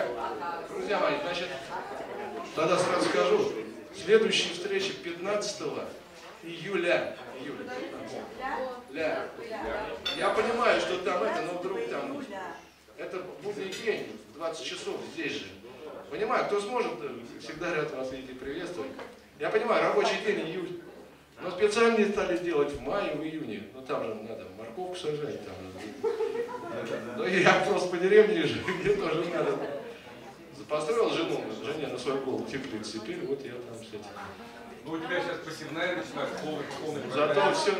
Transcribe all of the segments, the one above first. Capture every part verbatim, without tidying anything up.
Друзья мои, значит, тогда сразу скажу. Следующая встреча пятнадцатого июля. Июля. Ля. Я понимаю, что там это, но вдруг там... Это будний день, двадцать часов здесь же. Понимаю, кто сможет, всегда рад вас видеть и приветствовать. Я понимаю, рабочий день июль. Но специально стали делать в мае, в июне. Ну там же надо морковку сажать. Там. Ну я просто по деревне живу, мне тоже надо. Построил жену, жене на свою голову теплицу, теперь вот я там с этим. Ну у тебя сейчас посевная начинается, полный, полный. Зато все.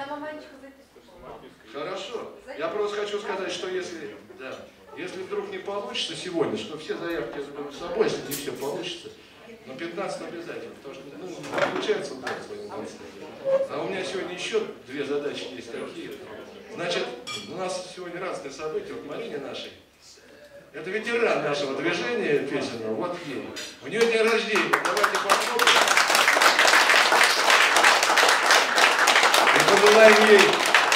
Хорошо. Я просто хочу сказать, что если, да, если вдруг не получится сегодня, что все заявки я заберу с собой, если не все получится, но пятнадцатого обязательно, потому что ну, не получается вот так своим концом. А у меня сегодня еще две задачи есть такие. Значит, у нас сегодня разные события. Вот Марине нашей, это ветеран нашего движения песенного, вот ей. У нее день рождения, давайте попробуем. И пожелаем ей,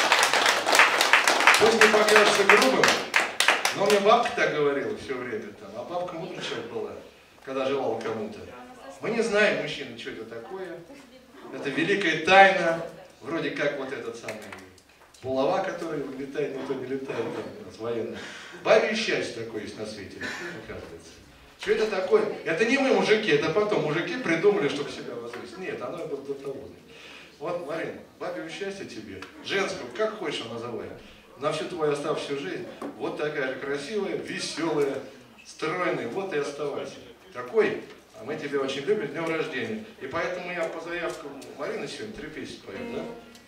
пусть не покажется грубым, но мне бабка так говорила все время, там, а бабка мудрый человек была, когда желала кому-то. Мы не знаем, мужчины, что это такое. Это великая тайна, вроде как вот этот самый булава, который летает, никто не летает, там, у нас военный. Бабье счастье такое есть на свете, оказывается. Что это такое? Это не мы, мужики, это потом мужики придумали, чтобы себя возвысить. Нет, оно было до того. Вот, Марина, бабье счастье тебе, женского, как хочешь его называй, на всю твою оставшуюся жизнь, вот такая же красивая, веселая, стройная, вот и оставайся. Такой, а мы тебя очень любим, днем рождения. И поэтому я по заявкам Марины сегодня три песни пою, да?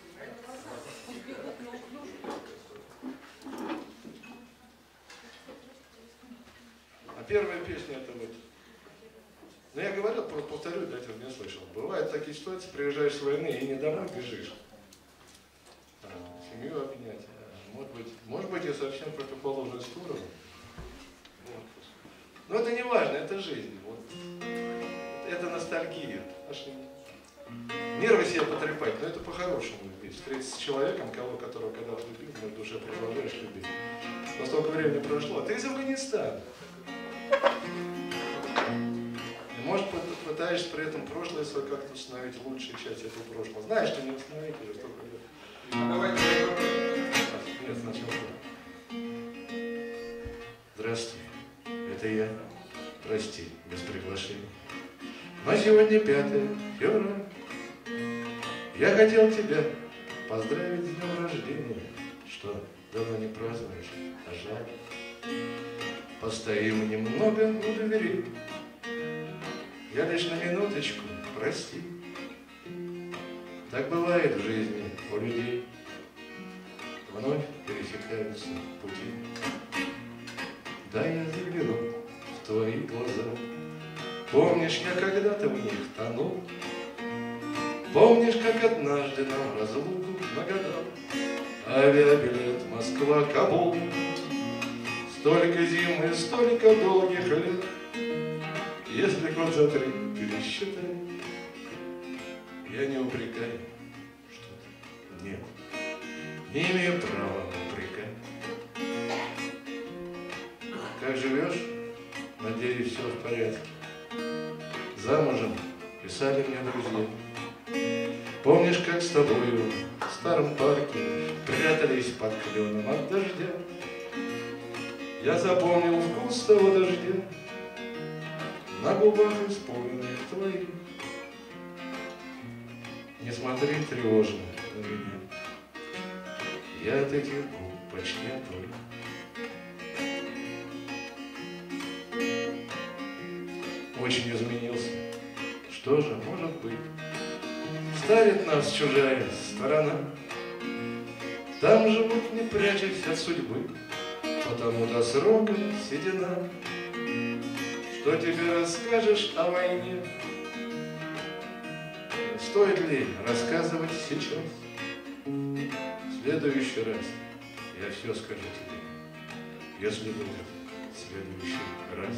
А первая песня это вот. Ну я говорил, просто повторю, дайте он не слышал. Бывают такие ситуации, приезжаешь с войны и не домой бежишь. А, семью обнять. А, может быть, может быть, я совсем противоположную сторону. Вот. Но это не важно, это жизнь. Вот. Это ностальгия. Нервы себе потрепать, но это по-хорошему. Встретиться с человеком, кого, которого когда влюбил, в душе продолжаешь любить. Но столько времени прошло. А ты из Афганистана. И, может, пытаешься при этом прошлое свое как-то установить лучшую часть этого прошлого. Знаешь, что не установить уже столько лет. А давайте... Нет, сначала. Здравствуй, это я. Прости, без приглашения. Но сегодня пятое февраля. Я хотел тебя поздравить с днем рождения, что давно не празднуешь, а жаль. Постоим немного у двери. Я лишь на минуточку, прости. Так бывает в жизни у людей. Вновь пересекаются пути. Да, я загляну в твои глаза. Помнишь, я когда-то в них тонул? Помнишь, как однажды нам разлуку нагадал авиабилет Москва-Кабул? Столько зим и столько долгих лет, если год за три пересчитай, я не упрекаю, что нет, не имею права упрекать. Как живешь? Надеюсь, все в порядке. Замужем писали мне друзья. Помнишь, как с тобою в старом парке прятались под кленом от дождя? Я запомнил вкус того дождя на губах исполненных твоих. Не смотри тревожно на меня, я от этих губ почти отвык. Очень изменился. Что же может быть? Ставит нас чужая сторона. Там живут, не прячась от судьбы, потому до срока седина. Что тебе расскажешь о войне? Стоит ли рассказывать сейчас? В следующий раз я все скажу тебе, если будет в следующий раз.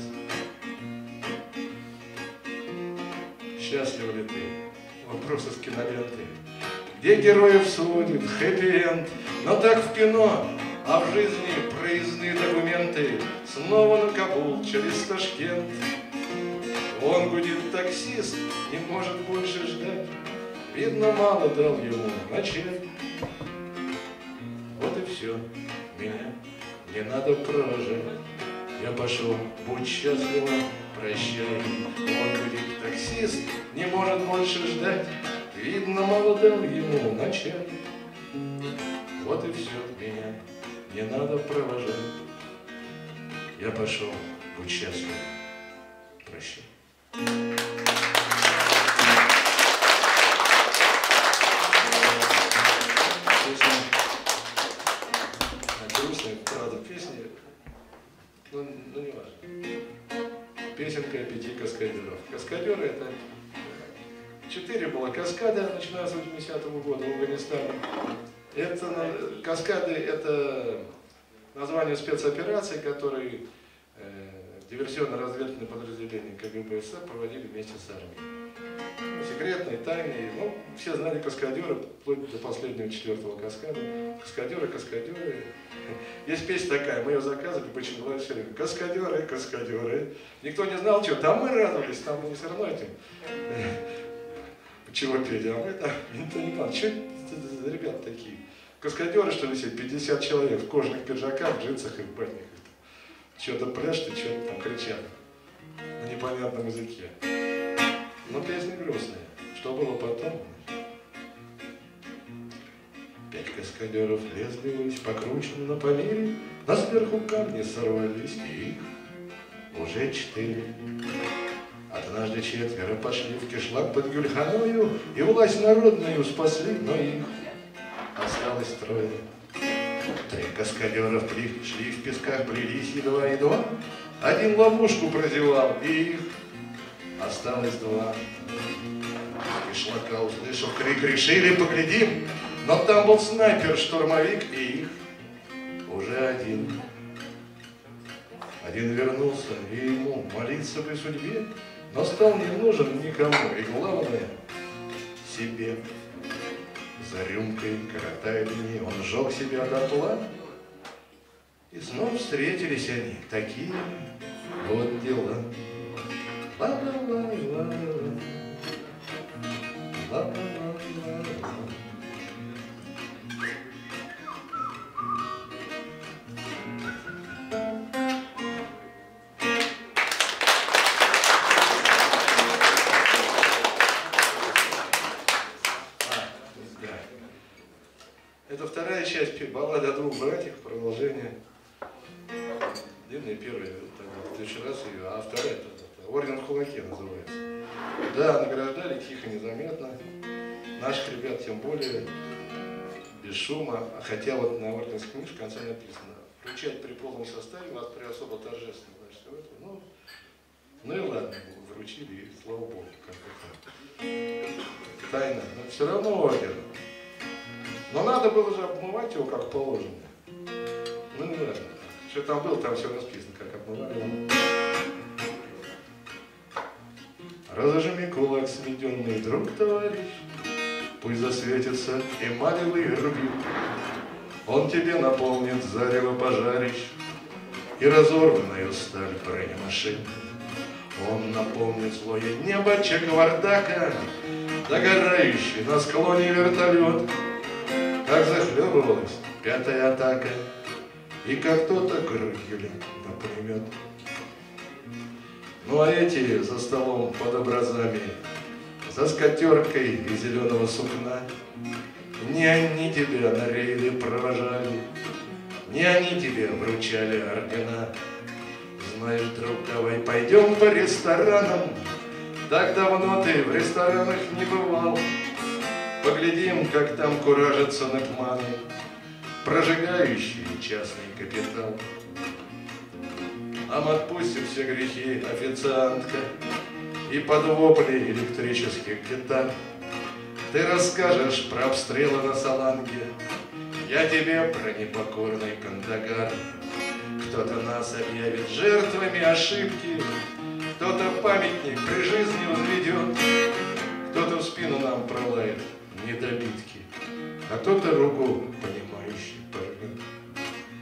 Счастлив ли ты? Вопросы с киноленты. Где героев сводит хэппи-энд? Но так в кино А в жизни проездные документы снова на Кабул через Ташкент. Он гудит таксист, не может больше ждать. Видно, мало дал ему начать. Вот и все, меня не надо провожать. Я пошел, будь счастлива, прощай. Он гудит таксист, не может больше ждать. Видно, мало дал ему начать. Вот и все, меня не надо провожать. Я пошел, будь счастлив, прощай. Песня, грустная, правда, песня, ну, ну не важно. Песенка о пяти каскадеров. Каскадеры — это четыре было каскада, начиная с восьмидесятого года в Афганистане. Это, каскады — это название спецопераций, которые э, диверсионно-разведывательные подразделения КГБ СССР проводили вместе с армией. Ну, секретные, тайные. Ну, все знали каскадеры, вплоть до последнего четвертого каскада. Каскадеры, каскадеры. Есть песня такая, мы ее заказывали, почему все время. Каскадеры, каскадеры. Никто не знал, что. Там мы радовались, там мы все равно этим. Чего петь, а мы там никто не понял. Что это за ребята такие? Каскадеры, что ли, все, пятьдесят человек в кожаных пиджаках, в джинсах и в батниках. Что-то пляшут и что-то там кричат на непонятном языке. Но песня грустная. Что было потом? Пять каскадеров лезли ввысь, покручены на помире, но сверху камни сорвались, и их уже четыре. Однажды четверо пошли в кишлак под Гюльханою и власть народную спасли, но их осталось трое. Три каскадеров шли в песках, плелись едва-едва. Один ловушку прозевал, и их осталось два. С кишлака, услышав крик, решили поглядим, но там был снайпер-штурмовик, и их уже один. Один вернулся, и ему молиться при судьбе, но стал не нужен никому, и главное — себе. За рюмкой, коротая дни, он сжег себя дотла, и снова встретились они, такие вот дела. Ла-ла-ла-ла-ла, ла-ла-ла-ла-ла. Это вторая часть баллады о двух братьях, продолжение. Длинная первая, в следующий раз ее, а вторая это, это, орден в кулаке называется. Да, награждали тихо, незаметно. Наших ребят тем более без шума. Хотя вот на орденской книжке в конце написано: вручать при полном составе, вас при особо торжественном. Значит, ну, ну и ладно, вручили, и слава Богу, как-то так. Тайна, но все равно орден. Но надо было же обмывать его как положено. Ну не важно. Что там было, там все расписано, как обмывали. Разожми кулак, сведенный друг, товарищ, пусть засветится эмалевый рубин. Он тебе наполнит зарево пожарищ и разорванную сталь бронемашин. Он наполнит злое небо чеквардака, догорающий на склоне вертолет. Как захлебывалась пятая атака, и как кто-то грудью напримет. Ну а эти за столом под образами, за скатеркой из зеленого сукна, не они тебя на рейды провожали, не они тебе вручали ордена. Знаешь, друг, давай пойдем по ресторанам, так давно ты в ресторанах не бывал. Поглядим, как там куражатся наркоманы, прожигающие частный капитал. Нам отпустит все грехи официантка и под вопли электрических гитар. Ты расскажешь про обстрелы на Саланге, я тебе про непокорный Кандагар. Кто-то нас объявит жертвами ошибки, кто-то памятник при жизни возведет, кто-то в спину нам пролает недобитки, а кто-то руку понимающий порвет.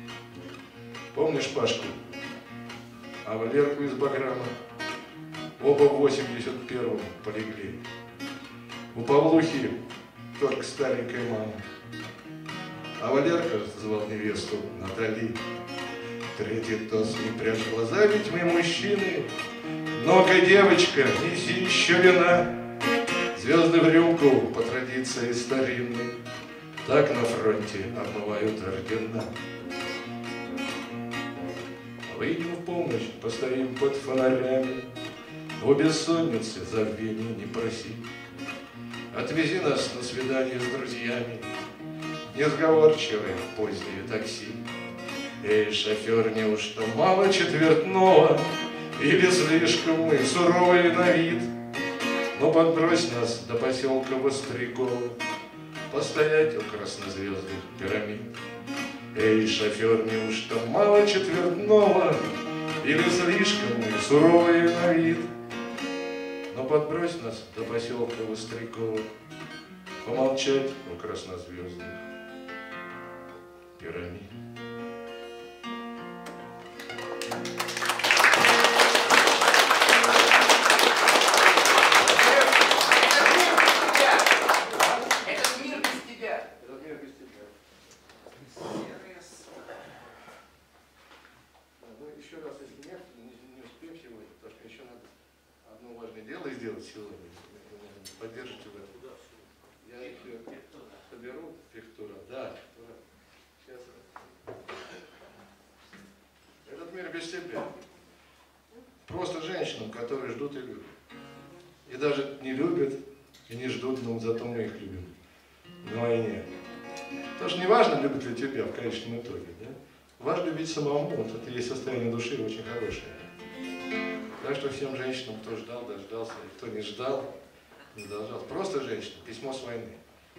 и шпажку. А Валерку из Баграма оба в восемьдесят первом полегли. У Павлухи только старенькая мама, а Валерка звал невесту Натали. Третий тост не прячь глаза, ведь мы мужчины. Ну-ка, девочка, неси еще вина. Звезды в рюмку по традиции старинной. Так на фронте обмывают ордена. Выйдем в помощь, постоим под фонарями. В бессоннице забвения не проси. Отвези нас на свидание с друзьями. Несговорчивые поздние такси. Эй, шофер, неужто мало четвертного? Или слишком мы суровые на вид? Ну подбрось нас до поселка Вострякова, постоять у краснозвездных пирамид. Эй, шофер, неужто мало четвертного? Или слишком мы суровые на вид? Ну подбрось нас до поселка Вострякова, помолчать у краснозвездных пирамид. Сделать сегодня, поддержите в этом. Я еще соберу фихтура. Да, сейчас. Этот мир без тебя. Просто женщинам, которые ждут и любят. И даже не любят и не ждут, но зато мы их любим на войне. Потому что не важно, любят ли тебя в конечном итоге. Да? Важно любить самому. Вот это есть состояние души очень хорошее. Так что всем женщинам, кто ждал, дождался, и кто не ждал, не дождался. Просто женщина, письмо с войны.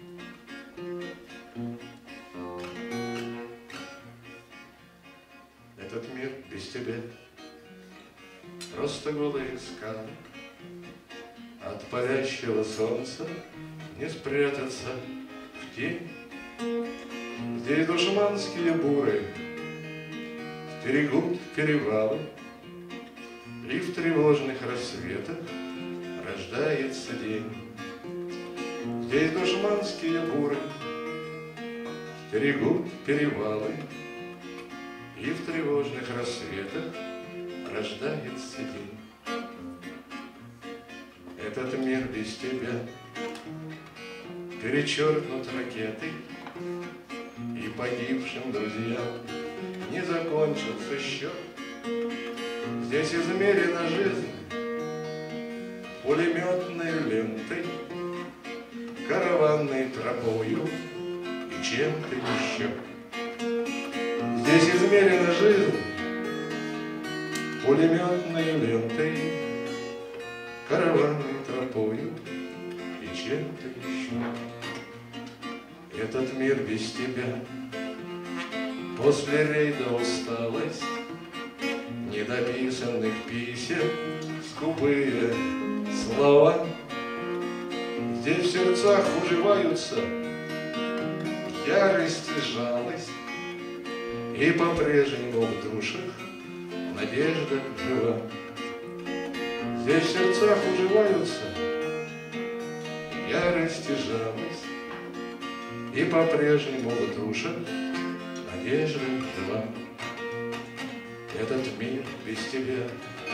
Этот мир без тебя, просто голые скалы. От палящего солнца не спрятаться в тень. Здесь душманские буры стерегут перевалы. И в тревожных рассветах рождается день. Здесь душманские буры стерегут перевалы. И в тревожных рассветах рождается день. Этот мир без тебя перечеркнут ракетой, и погибшим друзьям не закончился счет. Здесь измерена жизнь пулеметной лентой, караванной тропою и чем-то еще. Здесь измерена жизнь пулеметной лентой, караванной тропою и чем-то еще. Этот мир без тебя, после рейда усталость, недописанных писем, скупые слова. Здесь в сердцах уживаются ярость и жалость, и по-прежнему в душах надежда жива. Здесь в сердцах уживаются ярость и жалость, и по-прежнему в душах надежда жива. Этот мир без тебя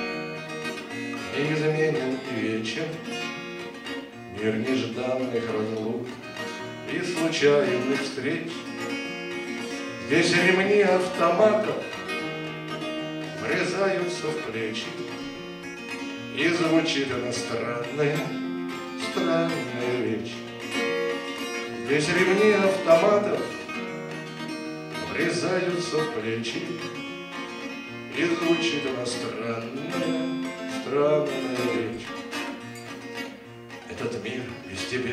неизменен и вечен, мир нежданных разлук и случайных встреч. Здесь ремни автоматов врезаются в плечи, и звучит иностранная, странная речь. Здесь ремни автоматов врезаются в плечи, и звучит иностранная, странная речь. Этот мир без тебя,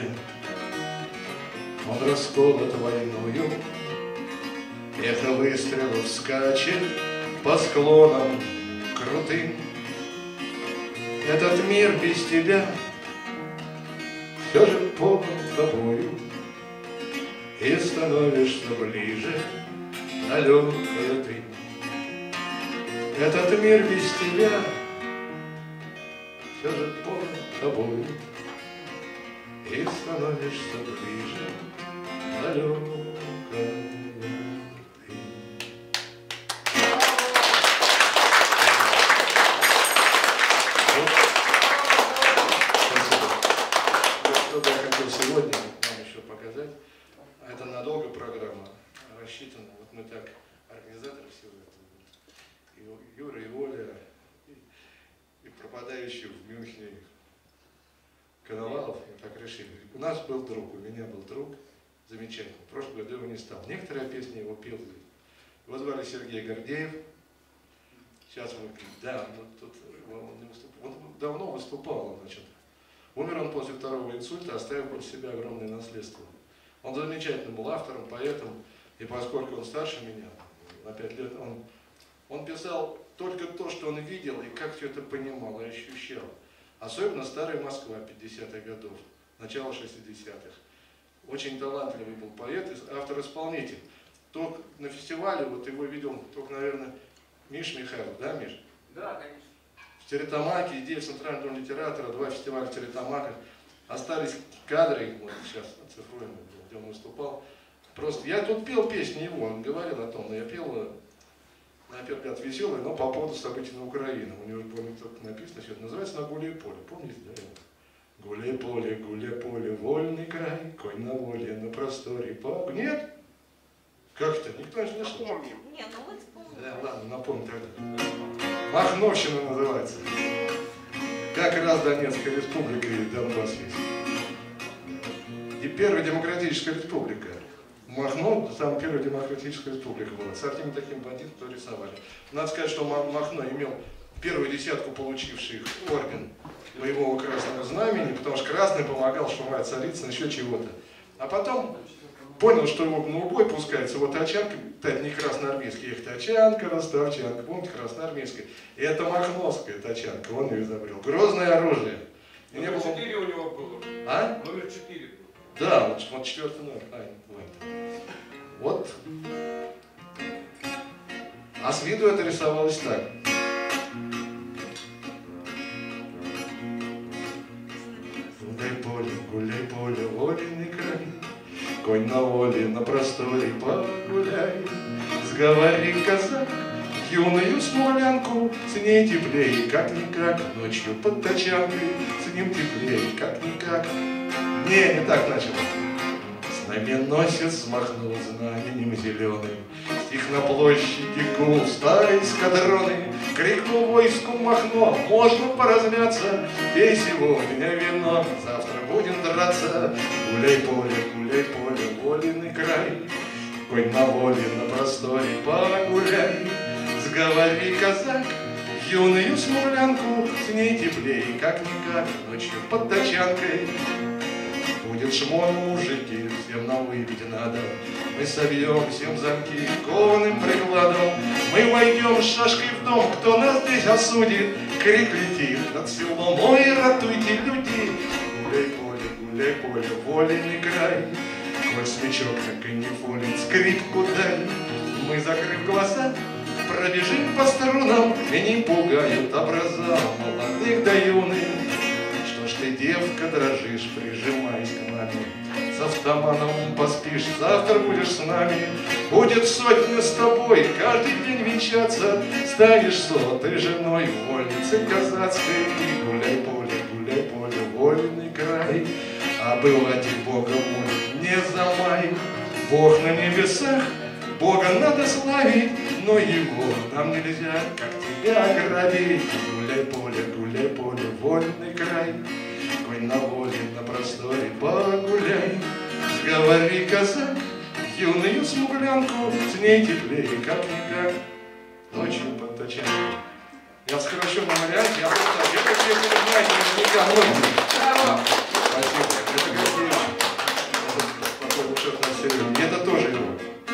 он расколот войною, эхо выстрелов скачет по склонам крутым. Этот мир без тебя все же полон тобою, и становишься ближе, далекая ты. Этот мир без тебя все же полон тобой, и становишься ближе, далекая ты. Вот. Что бы я хотел сегодня вам еще показать, а это надолго программа рассчитана. Вот мы так, организаторы всего этого, и Юра, и Оля, и, и пропадающий в Мюнхене Коновалов, мы так решили. У нас был друг, у меня был друг, замечательный. В прошлом году его не стал. Некоторые песни его пел. Его звали Сергей Гордеев. Сейчас мы, да, вот тут он, не выступал. Он давно выступал, значит. Умер он после второго инсульта, оставив после себя огромное наследство. Он замечательным был автором, поэтом, и поскольку он старше меня, на пять лет, он, он писал только то, что он видел и как все это понимал и ощущал. Особенно старая Москва пятидесятых годов, начало шестидесятых. Очень талантливый был поэт, автор-исполнитель. Только на фестивале, вот его видел только, наверное, Миш Михайлов, да, Миш? Да, конечно. В Теретамаке, идея в Центральном доме литератора, два фестиваля в Теретамаках. Остались кадры, вот сейчас оцифруем, где он выступал. Просто я тут пел песни его, он говорил о том, но я пел, на первый взгляд, веселый, но по поводу событий на Украине. У него, помню, только написано, что это называется «На гуле поле». Помните, да? Гуле поле, гуле поле, вольный край, конь на воле, на просторе пог. Нет? Как это? Никто не слышал? Помним. Нет, ну вот вспомнил. Да, ладно, напомню тогда. Махновщина называется. Как раз Донецкая республика и Донбасс есть. И первая демократическая республика. Махно, самая первая демократическая республика была. С каким таким бандитом, кто рисовали. Надо сказать, что Махно имел первую десятку получивших орден боевого красного знамени, потому что красный помогал штурмовать Царицын, еще чего-то. А потом понял, что его на убой пускается его тачанка, это не красноармейская, их тачанка, ростовчанка, помните, красноармейская. И это махновская тачанка, он ее изобрел. Грозное оружие. И Номер не было... четыре у него было. А? Номер четыре. Да, вот, вот четвертый номер. А, вот. А с виду это рисовалось так. Гуляй поле, гуляй поле, воленый край, конь на воле, на просторе погуляй. Сговори, казак, юную смолянку, с ней теплее, как-никак, ночью под тачанкой, с ним теплее, как-никак. Не, не так начал. Знаменосец смахнул знаменем зеленым, стих на площади гул стали эскадроны. Крикнул войску Махно: можно поразмяться, пей сегодня вино, завтра будем драться. Гуляй поле, гуляй поле, воленый край, конь на воле, на просторе погуляй. Сговори, казак, юную смуглянку, с ней теплее, как-никак, ночью под тачанкой. Будет шмон, мужики, всем нам выпить надо. Мы собьем всем замки кованым прикладом. Мы войдем с шашкой в дом, кто нас здесь осудит. Крик летит над селом: ой, ратуйте, люди. Гуляй поле, гуляй поле, воленый край, коль смычок на канифоле, скрипку дай. Мы, закрыв глаза, пробежим по струнам, и не пугают образа молодых да юных. Что ж ты, девка, дрожишь, прижимаясь к нами, с автоматом поспишь, завтра будешь с нами. Будет сотня с тобой каждый день венчаться, станешь сотой женой вольницы казацкой. Гуляй поле, гуляй поле, вольный край, обыватель Бога молит, не замай. Бог на небесах, Бога надо славить, но его нам нельзя, как тебя, грабить. Гуляй поле, гуляй поле, вольный край, конь на воле, на просторе погуляй. Сговори, казак, юную смуглянку, с ней теплее, как-никак, ночью под тачанкой. Я в сокращенном варианте, я просто, это все вы знаете, наверняка многие. Спасибо, это Гордеевич, такой душевный Серега, и это тоже его.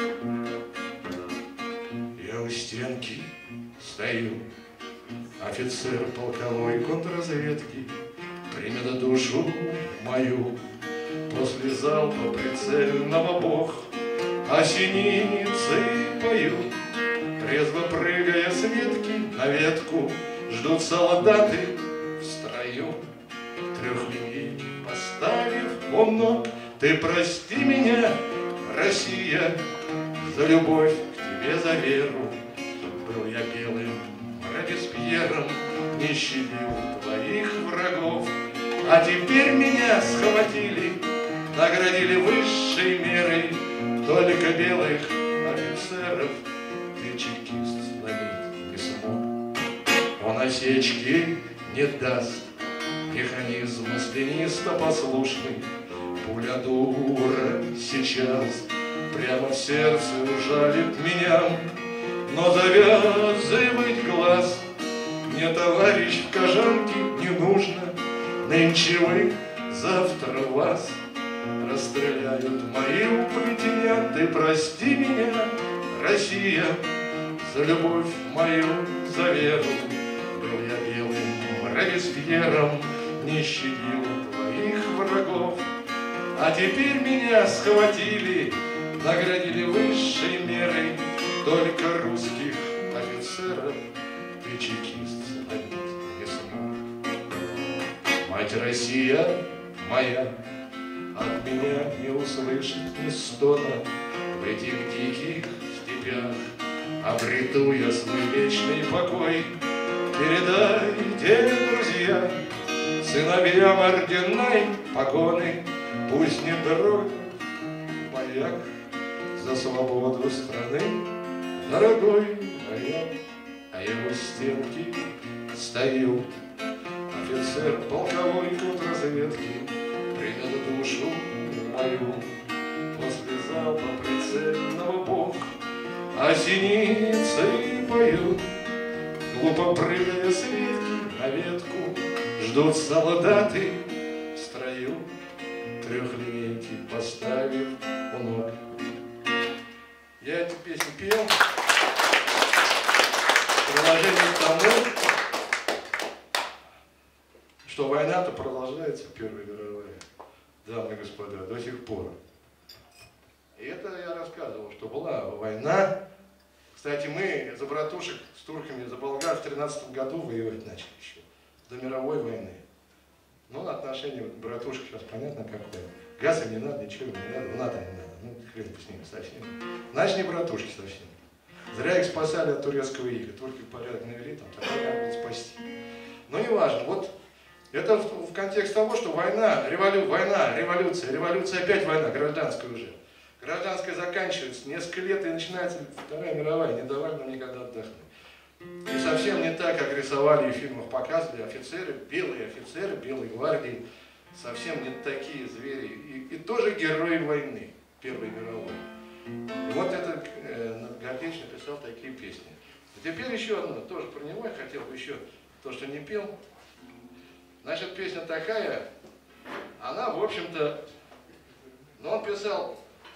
Я у стенки стою, офицер полковой контрразведки, примет душу мою после залпа прицельного бог. А синицы поют, резво прыгая с ветки на ветку ждут солдаты в строю. Трехлинейки поставив у ног, ты прости меня, Россия, за любовь к тебе, за веру. Был я белым Робеспьером, не щадил твоих врагов, а теперь меня схватили, наградили высшей мерой. Только белых офицеров ты, чекист, сломить не смог. Он осечки не даст, механизм маслянисто послушный. Пуля дура сейчас прямо в сердце ужалит меня. Но завязывать глаз мне, товарищ, в кожанке не нужно. Нынче вы, завтра вас расстреляют мои упытия. Ты прости меня, Россия, за любовь мою, за веру. Был я белым Робеспьером, не щадил твоих врагов, а теперь меня схватили, наградили высшей мерой. Только русских офицеров ты, чекист, сломить не смог. Мать Россия моя от меня не услышит ни стона. В этих диких степях обрету я свой вечный покой. Передайте, друзья, сыновьям ордена и погоны, пусть не дрогнет маяк за свободу страны. Дорогой маяк, а я у стенки стою. Офицер полковой контрразведки примет душу мою после залпа прицельного бок, а синицы поют, глупо прыгая с ветки на ветку. Ждут солдаты в строю, трехлинейки поставив у ног. Я эту песню пел в приложении к тому, что война-то продолжается, Первая мировая, дамы и господа, до сих пор. И это я рассказывал, что была война. Кстати, мы за братушек с турками, за болгар в тринадцатом году воевать начали еще, до мировой войны. Ну, отношение братушек сейчас понятно какое. Газа не надо, ничего не надо, НАТО не надо. Ну, хрен с ними совсем. Значит, не братушки совсем. Зря их спасали от турецкого ига. Турки порядок навели, там такое надо было спасти. Но не важно. Вот это в, в контексте того, что война, револю, война, революция, революция, опять война, гражданская уже. Гражданская заканчивается, несколько лет и начинается Вторая мировая, не давали нам никогда отдохнуть. И совсем не так, как рисовали и в фильмах показывали, офицеры, белые офицеры, белой гвардии, совсем не такие звери. И, и тоже герои войны, Первой мировой. И вот это э, Гордеевич написал такие песни. И теперь еще одно, тоже про него я хотел бы еще, то, что не пел. Значит, песня такая, она, в общем-то, ну, он писал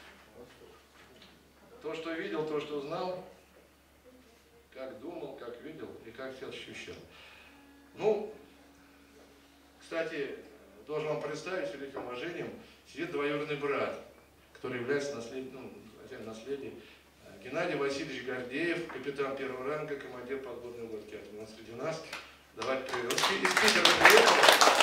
то, что видел, то, что знал, как думал, как видел и как себя ощущал. Ну, кстати, должен вам представить с великим уважением, сидит двоюродный брат, который является наследием, ну, наследием, Геннадий Васильевич Гордеев, капитан первого ранга, командир подводной лодки. Он среди нас. Давайте привет. Из Питера приехал.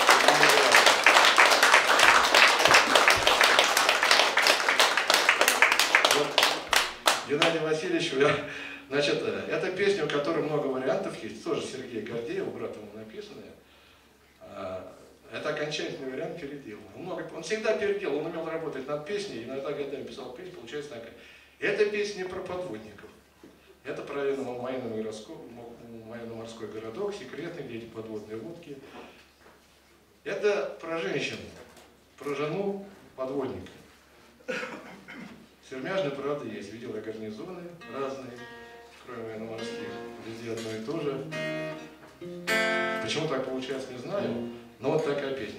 Вот. Геннадий Васильевич, я, значит, это песня, у которой много вариантов есть, тоже Сергея Гордеева, брат ему написанная. Это окончательный вариант передела. Он, много, он всегда переделал, он умел работать над песней, иногда годами писал песню, получается такая. Это песня про подводников. Это про военно-морской городок, секретный, где эти подводные лодки. Это про женщину, про жену подводника. Сермяжная правда есть, видел я гарнизоны разные, кроме военно-морских, везде одно и то же. Почему так получается, не знаю, но вот такая песня.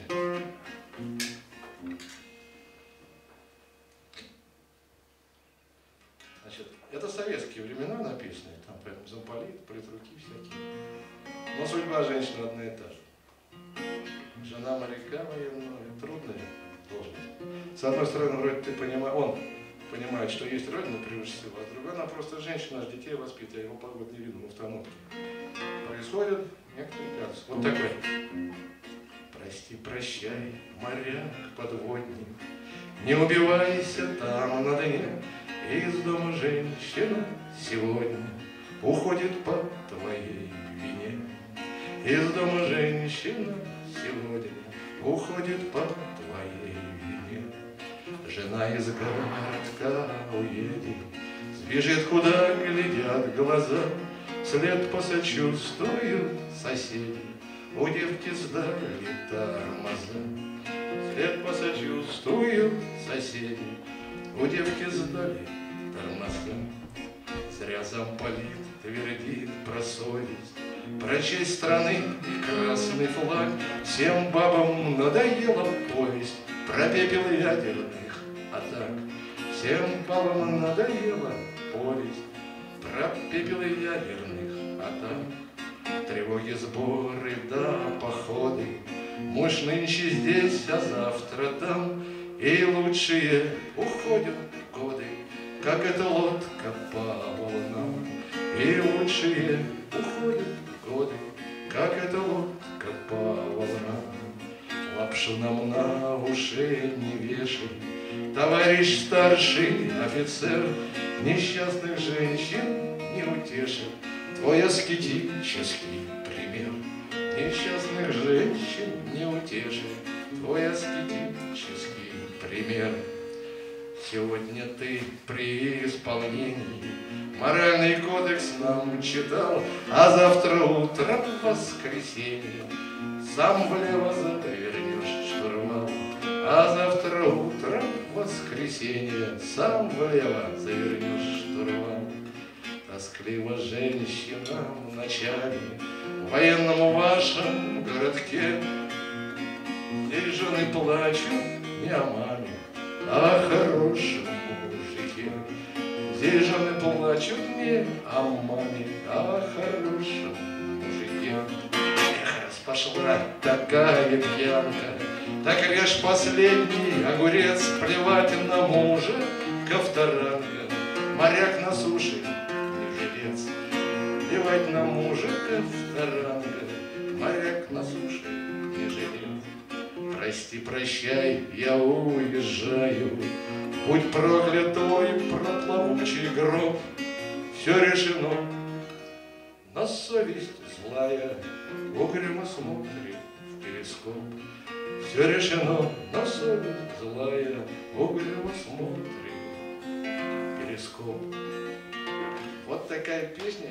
Значит, это советские времена написаны, там поэтому замполит, политруки всякие. Но судьба женщины одна и та же. Жена моряка военного, трудная должность. С одной стороны, вроде ты понимаешь, он понимает, что есть родина прежде всего, а с другой, она просто женщина, аж детей воспитывает, его погода не видно, в установке. происходит некоторый текст. Вот такой. Прости, прощай, моряк подводник, не убивайся там на дне. Из дома женщина сегодня уходит по твоей вине. Из дома женщина сегодня уходит по твоей вине. Жена из городка уедет, сбежит, куда глядят глаза. Вслед посочувствуют соседи, у девки сдали тормоза. Вслед посочувствуют соседи, у девки сдали тормоза. Зря замполит твердит про совесть, про честь страны и красный флаг. Всем бабам надоела повесть про пепел ядерных атак. Всем бабам надоела повесть про пепел ядерных атак. Тревоги, сборы, да, походы, муж нынче здесь, а завтра там. И лучшие уходят годы, как эта лодка по волнам. И лучшие уходят годы, как эта лодка по волнам. Лапшу нам на уши не вешай, товарищ старший офицер. Несчастных женщин не утешит твой аскетический пример. Несчастных женщин не утешит твой аскетический пример. Сегодня ты при исполнении моральный кодекс нам читал, а завтра утром в воскресенье сам влево завернешь штурвал. А завтра утром в воскресенье сам влево завернешь штурвал. Тоскливо женщинам в начале в военном вашем городке. Здесь жены плачут не о маме, а о хорошем мужике. Здесь жены плачут не о маме, а о хорошем мужике. Эх, раз пошла такая пьянка, так режь последний огурец. Плевать на мужа ковторанга, моряк на суше не жилец. Плевать на мужа ковторанга, моряк на суше не жилец. Прости, прощай, я уезжаю, будь проклят твой проплавучий гроб. Все решено, но совесть злая угрюмо смотрит в перископ. Все решено, но совесть злая угрюмо смотрит в перископ. Вот такая песня.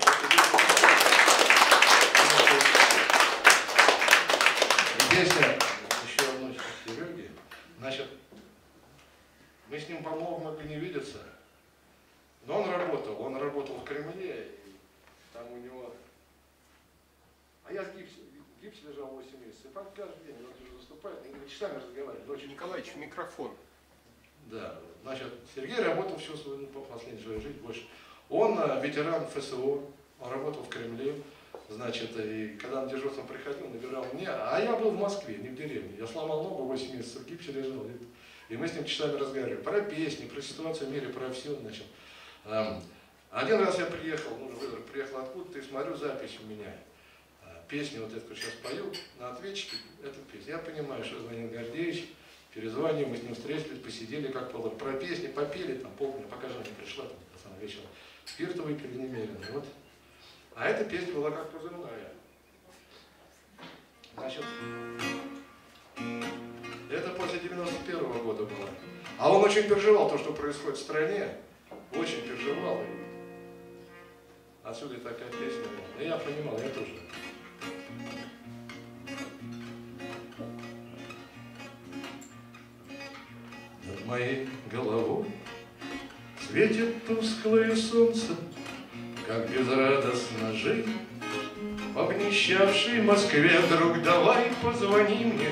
И песня еще одной Сереги. Значит, мы с ним, по-моему, могли не видеться, но он работал, он работал в Кремле, и там у него... А я в гипсе, в гипсе лежал восемь месяцев, и каждый день он уже выступает, и часами разговаривает. Очень Николаевич, микрофон. Да, значит, Сергей работал всю свою, последнюю свою жизнь больше. Он ветеран ФСО, он работал в Кремле, значит, и когда на дежурство приходил, набирал мне, а я был в Москве, не в деревне. Я сломал ногу, восемь месяцев в гипсе лежал. И мы с ним часами разговаривали про песни, про ситуацию в мире, про все. Значит. Один раз я приехал, ну, приехал откуда-то и смотрю запись у меня. Песню вот эту сейчас пою на ответчике, эту песню. Я понимаю, что звонил Гордеевич, перезвонил, мы с ним встретились, посидели, как положено. Про песни попели, там полдня, пока Жанна пришла, там, до самого вечера. Спирта выпили немерено. Вот. А эта песня была как позывная. Значит, это после девяносто первого года было. А он очень переживал то, что происходит в стране. Очень переживал. И отсюда и такая песня. И я понимал, я тоже. Над моей головой светит тусклое солнце, как безрадостно жить. В обнищавшей Москве, друг, давай позвони мне.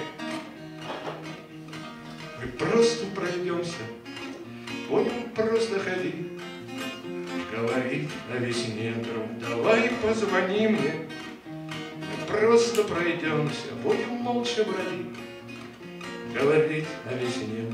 Мы просто пройдемся, будем просто ходить, говорить о весне, друг, давай позвони мне. Мы просто пройдемся, будем молча бродить, говорить о весне.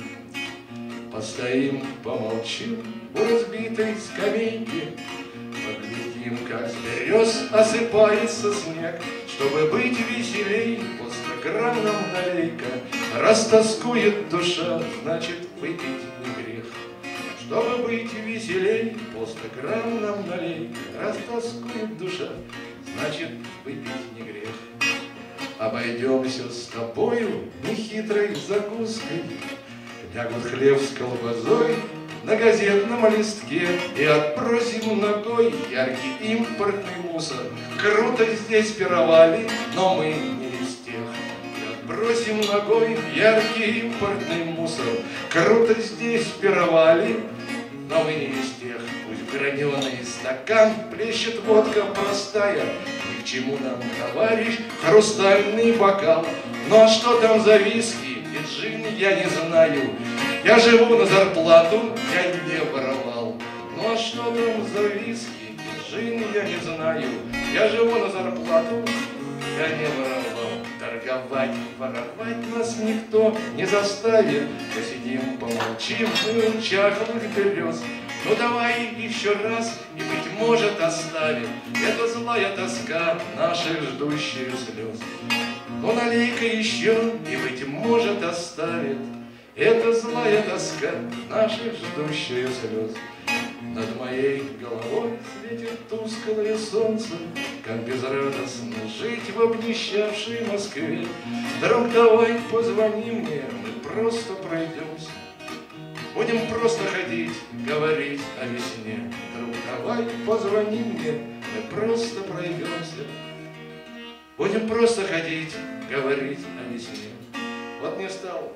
Постоим, помолчим у разбитой скамейки, поглядим Видим, как с берез осыпается снег. Чтобы быть веселей, по сто грамм нам налей-ка. Раз тоскует душа, значит выпить не грех. Чтобы быть веселей, по сто грамм нам налей-ка. Раз тоскует душа, значит выпить не грех. Обойдемся с тобою нехитрой закуской. Лягут хлеб с колбасой на газетном листке. И отбросим ногой яркий импортный мусор. Круто здесь пировали, но мы не из тех. И отбросим ногой яркий импортный мусор. Круто здесь пировали, но мы не из тех. Пусть граненый стакан плещет водка простая. Ни к чему нам, товарищ, хрустальный бокал. Ну а что там за виски и джин, я не знаю. Я живу на зарплату, я не воровал. Ну а что там за виски и джин, я не знаю. Я живу на зарплату, я не воровал. Торговать, воровать нас никто не заставит. Посидим, помолчим мы у чахлых берез. Ну давай еще раз, и, быть может, оставим эта злая тоска, наших ждущих слез. Ну налей-ка еще, и, быть может, оставит эта злая тоска, наших ждущих слез. Над моей головой светит тусклое солнце, как безрадостно жить в обнищавшей Москве. Друг, давай позвони мне, мы просто пройдемся. Будем просто ходить, говорить о весне. Друг, давай позвони мне, мы просто пройдемся. Будем просто ходить, говорить о весне. Вот не стало.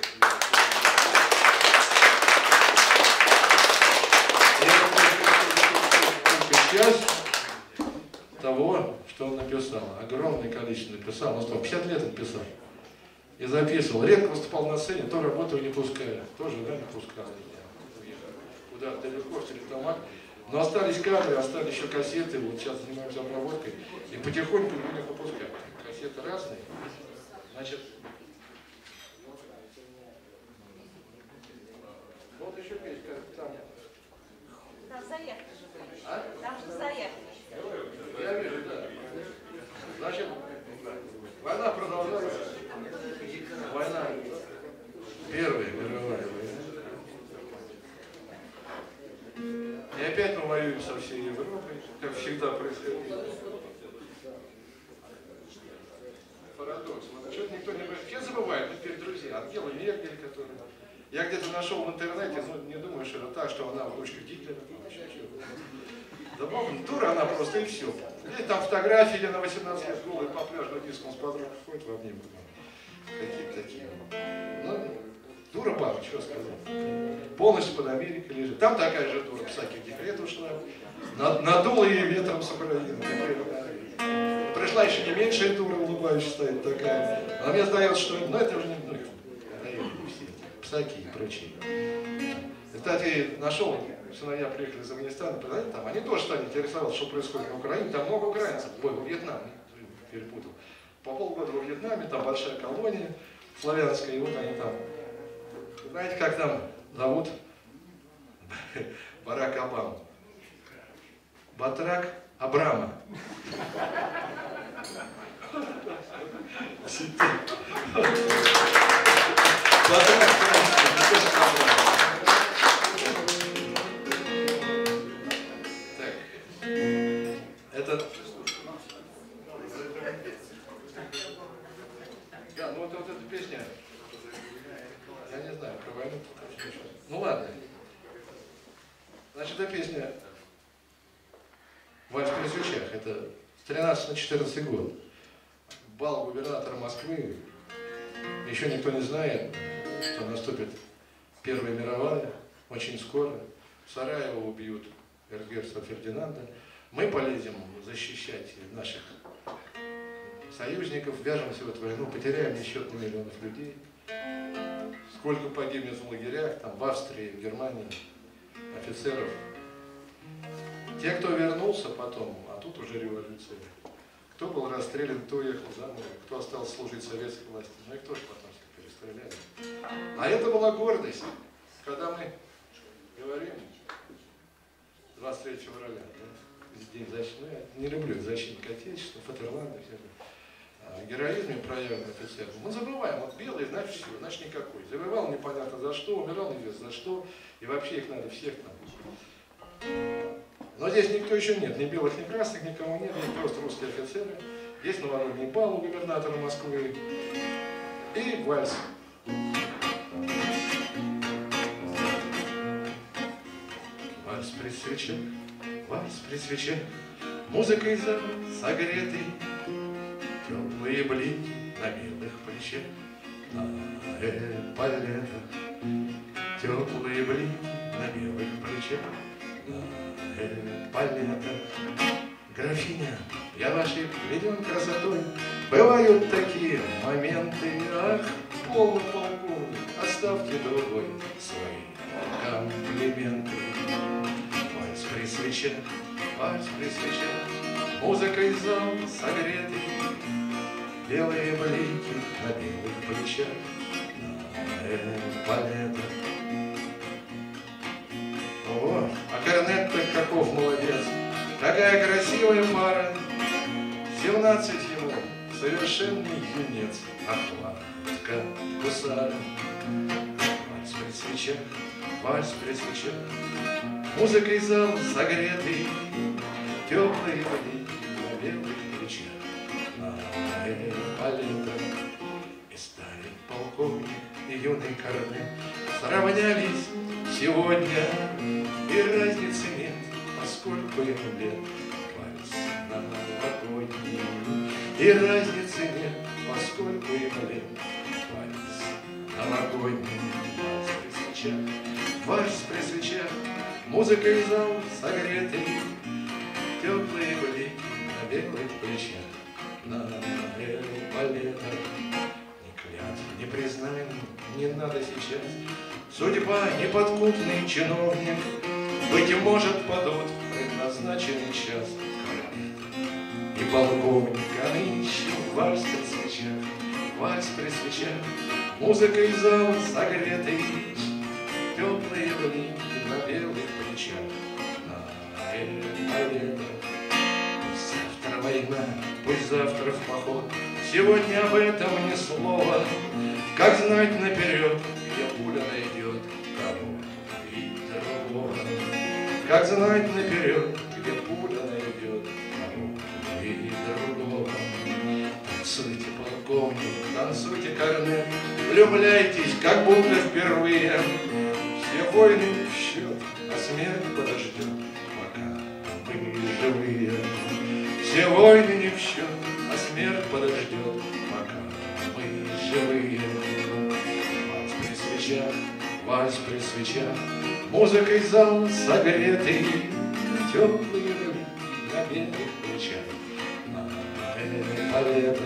Часть того, что он написал, огромное количество написал, он сказал, пятьдесят лет написал и записывал. Редко выступал на сцене, то работу не пуская, тоже, да, не пускал. Куда-то далеко, в Стерлитамак. Но остались кадры, остались еще кассеты, вот сейчас занимаемся обработкой, и потихоньку будем выпускать. Кассеты разные, значит, вот еще песня, там. Там заявки же были. А? Там же заявки. Я вижу, да. Значит, война продолжается. Война. Первая мировая война. И опять мы воюем со всей Европой, как всегда происходило. Парадокс. Что-то никто не говорит. Все забывают, мы теперь друзья. Ангела Меркель, которая... Я где-то нашел в интернете, ну не думаю, что это так, что она внучка Гитлера. Да бог, дура она просто и все. И там фотографии, где на восемнадцать лет голый по пляжу диском с подругой ходит в обнимку. Какие-то такие. Ну, дура баба, что сказать. Полностью под Америкой лежит. Там такая же дура, всяких декрет ушла. Надула ей ветром с Украины. Пришла еще не меньшая дура, улыбающая стоит такая. Она мне сдается, что ну, это уже не ну, наверное, все. Псаки и прочие. Кстати, нашел, сыновья приехали из Афганистана, там, они тоже стали интересоваться, что происходит на Украине. Там много украинцев, ой, во Вьетнаме, перепутал. По полгода во Вьетнаме, там большая колония славянская, и вот они там. Знаете, как там зовут? Барак Обама. Батрак Абрама. Батрак Абрама. Это... Да, ну вот, вот эта песня, я не знаю, про войну. Ну ладно. Значит, эта песня «Вальс при свечах», это с тринадцатого на четырнадцатый год. Бал губернатора Москвы. Еще никто не знает, что наступит Первая мировая, очень скоро. Сараева убьют эрцгерцога Фердинанда. Мы полезем защищать наших союзников, вяжемся в эту войну, потеряем несчетные миллионов людей. Сколько погибнет в лагерях, там, в Австрии, в Германии, офицеров. Те, кто вернулся потом, а тут уже революция. Кто был расстрелян, кто уехал за море, кто остался служить советской власти, ну и кто же потом перестреляли. А это была гордость, когда мы говорим двадцать третьего февраля, да? День защиты, ну, я не люблю защитника Отечества, Фатерланда, все это. О героизме проявлен офицеров. Мы забываем, вот белый, значит все, значит никакой. Завоевал непонятно за что, умирал неизвестно за что, и вообще их надо всех там. Но здесь никто еще нет, ни белых, ни красных, никого нет, есть просто русские офицеры. Есть новогодний бал у губернатора Москвы и вальс. Вальс при свече, вальс при свече, музыкой зал согретый, теплые блики на белых плечах, на эполетах, теплые блики на белых плечах, на эполетах. Графиня, я вашей пленен красотой, бывают такие моменты, ах, полуполковник, оставьте другой свои комплименты. Вальс при свече, вальс при свече, музыкой зал согретый, белые блики на белых плечах, на эполетах. О, а корнет-то каков молодец, какая красивая пара, семнадцать ему, совершенный юнец, охватка гусара. Вальс при свечах, вальс при свечах, музыкой зал согретый, теплые воды на белых плечах, на эполетах. И старый полковник, и юный корнет сравнялись сегодня, и разницы нет, поскольку ему лет. Вальс новогодний, и разницы нет, поскольку ему лет. Вальс новогодний, вальс при свечах, вальс при свечах, музыкой зал согретый, теплые блики на белых плечах, на эполетах. Ни клятв, ни признаний не надо сейчас, судьба неподкупный чиновник, быть может, падут в предназначенный час. И полковник, а нынче вальс при свечах, вальс при свечах, музыкой зал согретый, теплые блики на белых плечах, на эполетах. Пусть завтра война, пусть завтра в поход, сегодня об этом ни слова, как знать наперед, где пуля найдет того и другого. Как знать наперед, где пуля найдет того и другого. Танцуйте, полковник, танцуйте, корнет, влюбляйтесь, как будто впервые. Все войны в счет, а смерть подождет, пока мы живые. Все войны не в счет, а смерть подождет, пока мы живые. Вальс при свечах, вальс при свечах, музыкой зал согретый, теплые блики на белых плечах, на эполетах.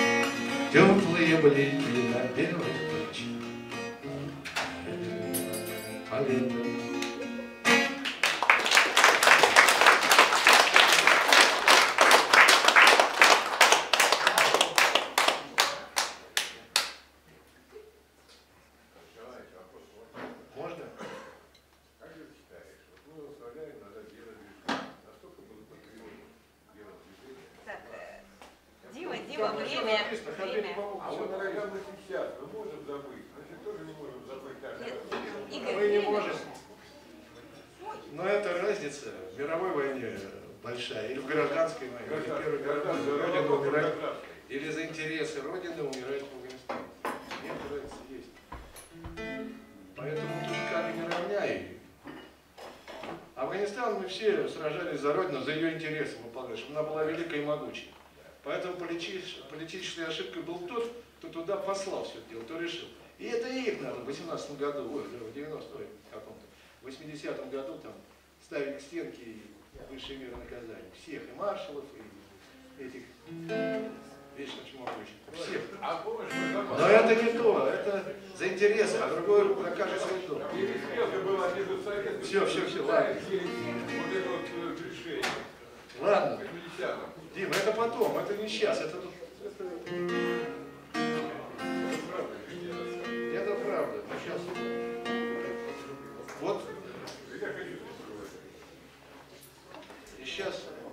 Теплые блики на белых плечах, на эполетах. Но это разница в мировой войне большая, или в гражданской войне, или первой гражданской за Родину умирать, или за интересы Родины умирать в Афганистане. Нет, разница есть. Поэтому тут как не равняй. Афганистан мы все сражались за Родину, за ее интересы выполнять, чтобы она была великой и могучей. Поэтому политической ошибкой был тот, кто туда послал все это дело, кто решил. И это их надо в восемнадцатом году, ой, в девяностом каком-то, в восьмидесятом году там ставили к стенке и высшие меры наказания. Всех, и маршалов, и этих вечно чмокающих. Всех. Но это не то, это за интересы, а другой прокажет свой дом. Все, все, все, ладно. Ладно. Дима, это потом, это не сейчас, это тут. Это, это правда. Но сейчас. Вот. И сейчас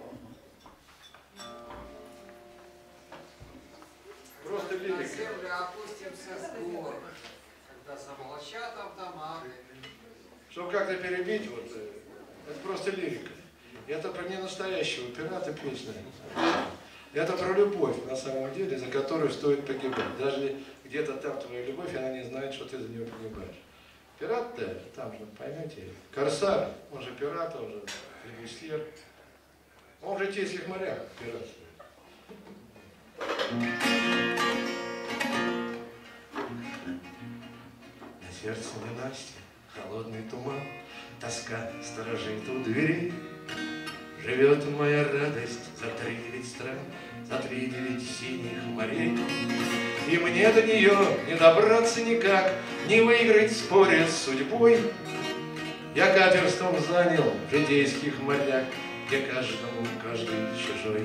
лирика. землю опустимся с гор, когда замолчат автоматы. Чтобы как-то перебить, вот, это просто лирика. Это про не настоящего пирата песня. Это про любовь, на самом деле, за которую стоит погибать. Даже где-то там твоя любовь, она не знает, что ты за нее погибаешь. Пират-то, там же, поймете, корсар, он же пират, он же флебустьер. Он же в тесных морях пират. На сердце ненастья холодный туман, тоска сторожит у двери. Живет моя радость за три девять стран, за три девять синих морей. И мне до нее не добраться никак, не выиграть в споре с судьбой. Я каперством занял в житейских морях, где каждому каждый чужой.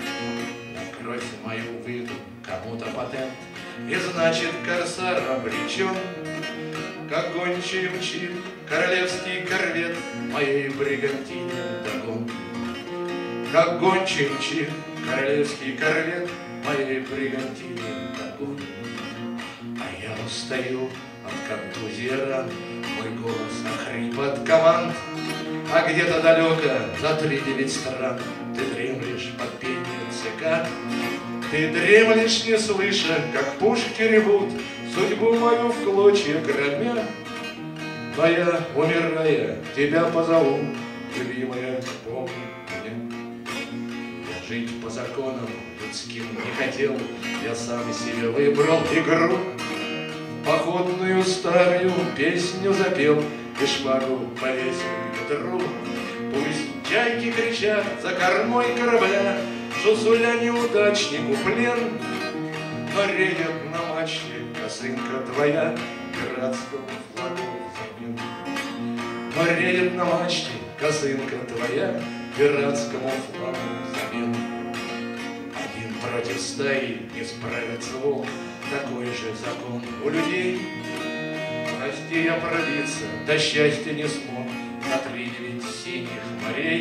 На кровь мою выйду кому-то патент, и значит корсар обречен. Как гончий мчит королевский корвет моей бригантине догон. Как гончий мчит королевский корвет моей бригантине догон. А я устаю от контузии ран, мой голос охрип от команд. А где-то далеко, за три девять стран, ты дремлешь под пение цикад. Ты дремлешь, не слыша, как пушки ревут, судьбу мою в клочья громя. Но я, умирая, тебя позову, любимая, помни меня. Я жить по законам людским не хотел, я сам себе выбрал игру. Походную старую песню запел и шпагу повесил к ветру. Пусть чайки кричат за кормой корабля, что суля неудачнику плен. Но реет на мачте косынка твоя пиратскому флагу взамен. Но реет на мачте косынка твоя пиратскому флагу взамен. Один против стаи не справится волк, такой же закон у людей. Прости, я пробиться до счастья не смог на три девять синих морей.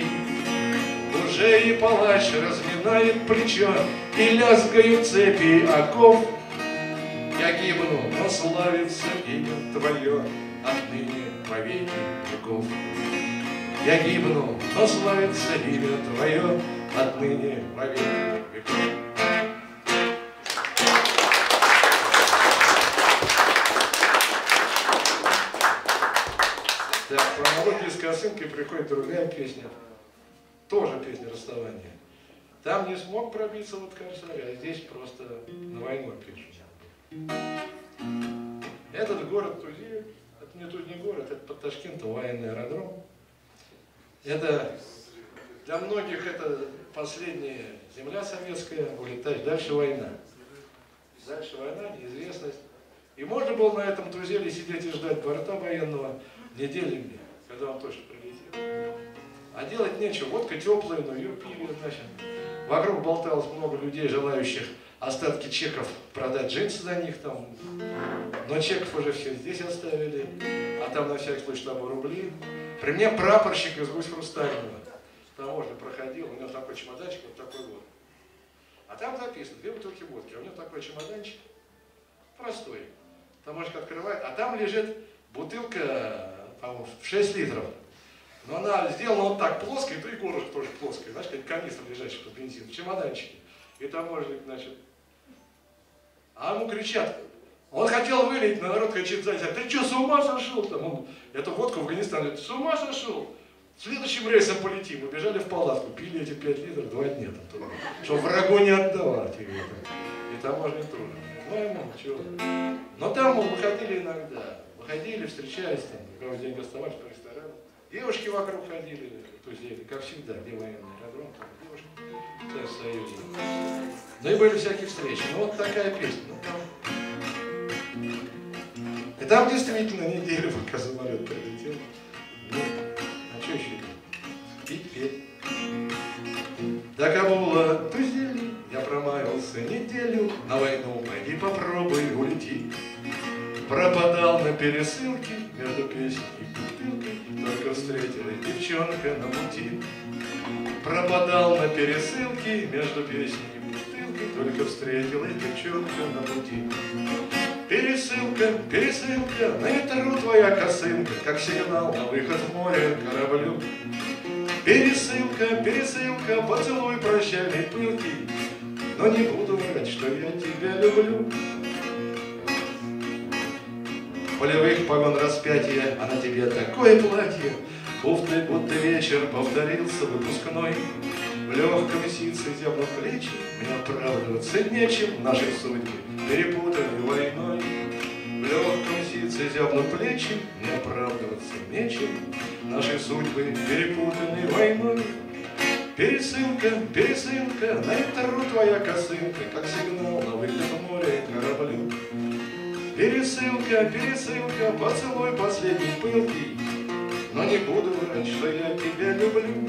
Уже и палач разминает плечо, и лязгают цепи оков. Я гибну, но славится имя твое отныне во веки веков. Я гибну, но славится имя твое отныне во веки веков. Так, по аналогии с косынкой приходит другая песня. Тоже песня расставания. Там не смог пробиться вот корсарь, а здесь просто на войну пишут. Этот город Тузи, это не тут не город, это под Ташкентом военный аэродром. Это для многих это последняя земля советская, улетать, дальше война. Дальше война, неизвестность. И можно было на этом Тузеле сидеть и ждать борта военного неделями, когда он точно прилетит. А делать нечего, водка теплая, но ее пили, значит. Вокруг болталось много людей, желающих остатки чеков продать джинсы за них там. Но чеков уже все здесь оставили, а там на всякий случай там рубли. При мне прапорщик из Гусь-Хрустального. Таможня проходил, у него такой чемоданчик, вот такой вот. А там написано, две бутылки водки, а у него такой чемоданчик, простой. Таможня открывает, а там лежит бутылка, по-моему, в шесть литров. Но она сделана вот так плоской, то и горлышко тоже плоское, знаешь, как канистра лежащая под бензин, в чемоданчике. И таможенник, значит, а ему кричат, он хотел вылить, на народ кричит сзади, ты что, с ума сошел? Там он эту водку в Афганистан говорит, с ума сошел? Следующим рейсом полетим, убежали в палатку, пили эти пять литров два дня, там, чтобы врагу не отдавать. И, и таможенник тоже. Ну ему, чего? Но там мы выходили иногда, выходили, встречались, там, у кого деньги оставались по ресторанам. Девушки вокруг ходили, тузели, как всегда, где военный аэродром, там девушки в Союзе. Ну и были всякие встречи. Ну вот такая песня. Ну, там. И там действительно неделю, пока самолет прилетел. Ну, а что еще? Пить, петь. До Кабула, Тузели, я промаялся неделю, на войну пойди попробуй улети. Пропадал на пересылке между песней и бутылкой, только встретилась девчонка на пути. Пропадал на пересылке между песней и бутылкой, только встретилась девчонка на пути. Пересылка, пересылка, на ветру твоя косынка, как сигнал на выход в море кораблю. Пересылка, пересылка, поцелуй прощальный пылкий, но не буду врать, что я тебя люблю. Полевых погон распятия, а на тебе такое платье, буфты, будто вечер повторился выпускной. В легком ситце зябнут плечи, мне оправдываться нечем, наши судьбы перепутаны войной. В легком ситце зябнут плечи, мне оправдываться нечем, наши судьбы перепутаны войной. Пересылка, пересылка, на ветру твоя косынка, как сигнал на выход в море кораблю. Пересылка, пересылка, поцелуй последний пылкий, но не буду врать, что я тебя люблю.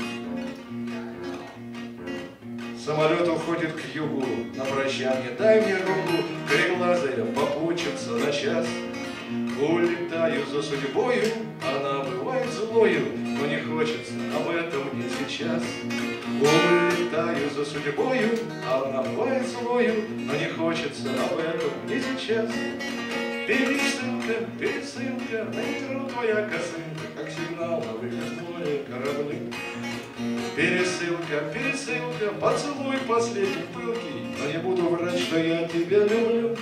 Самолет уходит к югу, на прощанье дай мне руку, кореглазая попутчица на час. Улетаю за судьбою, она бывает злою, но не хочется об этом мне сейчас. Улетаю за судьбою, она бывает злою, но не хочется об этом мне сейчас. Пересылка, пересылка, на ветру твоя косынка, как сигнал на выход в море кораблю. Пересылка, пересылка, поцелуй последний пылкий, но не буду врать, что я тебя люблю.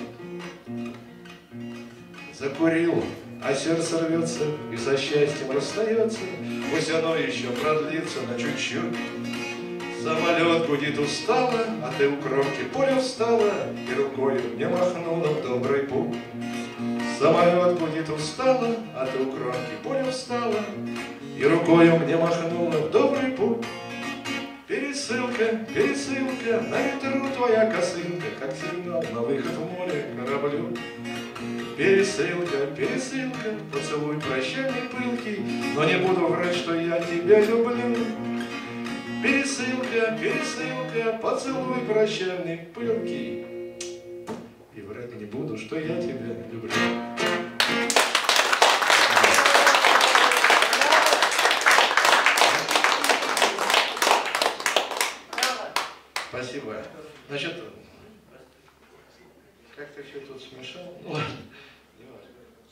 Закурил, а сердце рвется и со счастьем расстается, пусть оно еще продлится на чуть-чуть. Самолет гудит устало, а ты у кромки поля встала и рукою не махнула в добрый путь. Самолет гудит устало, а ты у кромки поля встала и рукою мне махнула в добрый путь. Пересылка, пересылка, на ветру твоя косынка, как сигнал на выход в море кораблю. Пересылка, пересылка, поцелуй прощальный пылкий, но не буду врать, что я тебя люблю. Пересылка, пересылка, поцелуй прощальный пылкий, и врать не буду, что я тебя люблю. Спасибо. Значит, как-то все тут смешал. Ну ладно, не важно.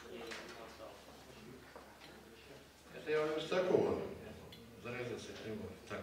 Это я уже с такого заразился к нему. Так.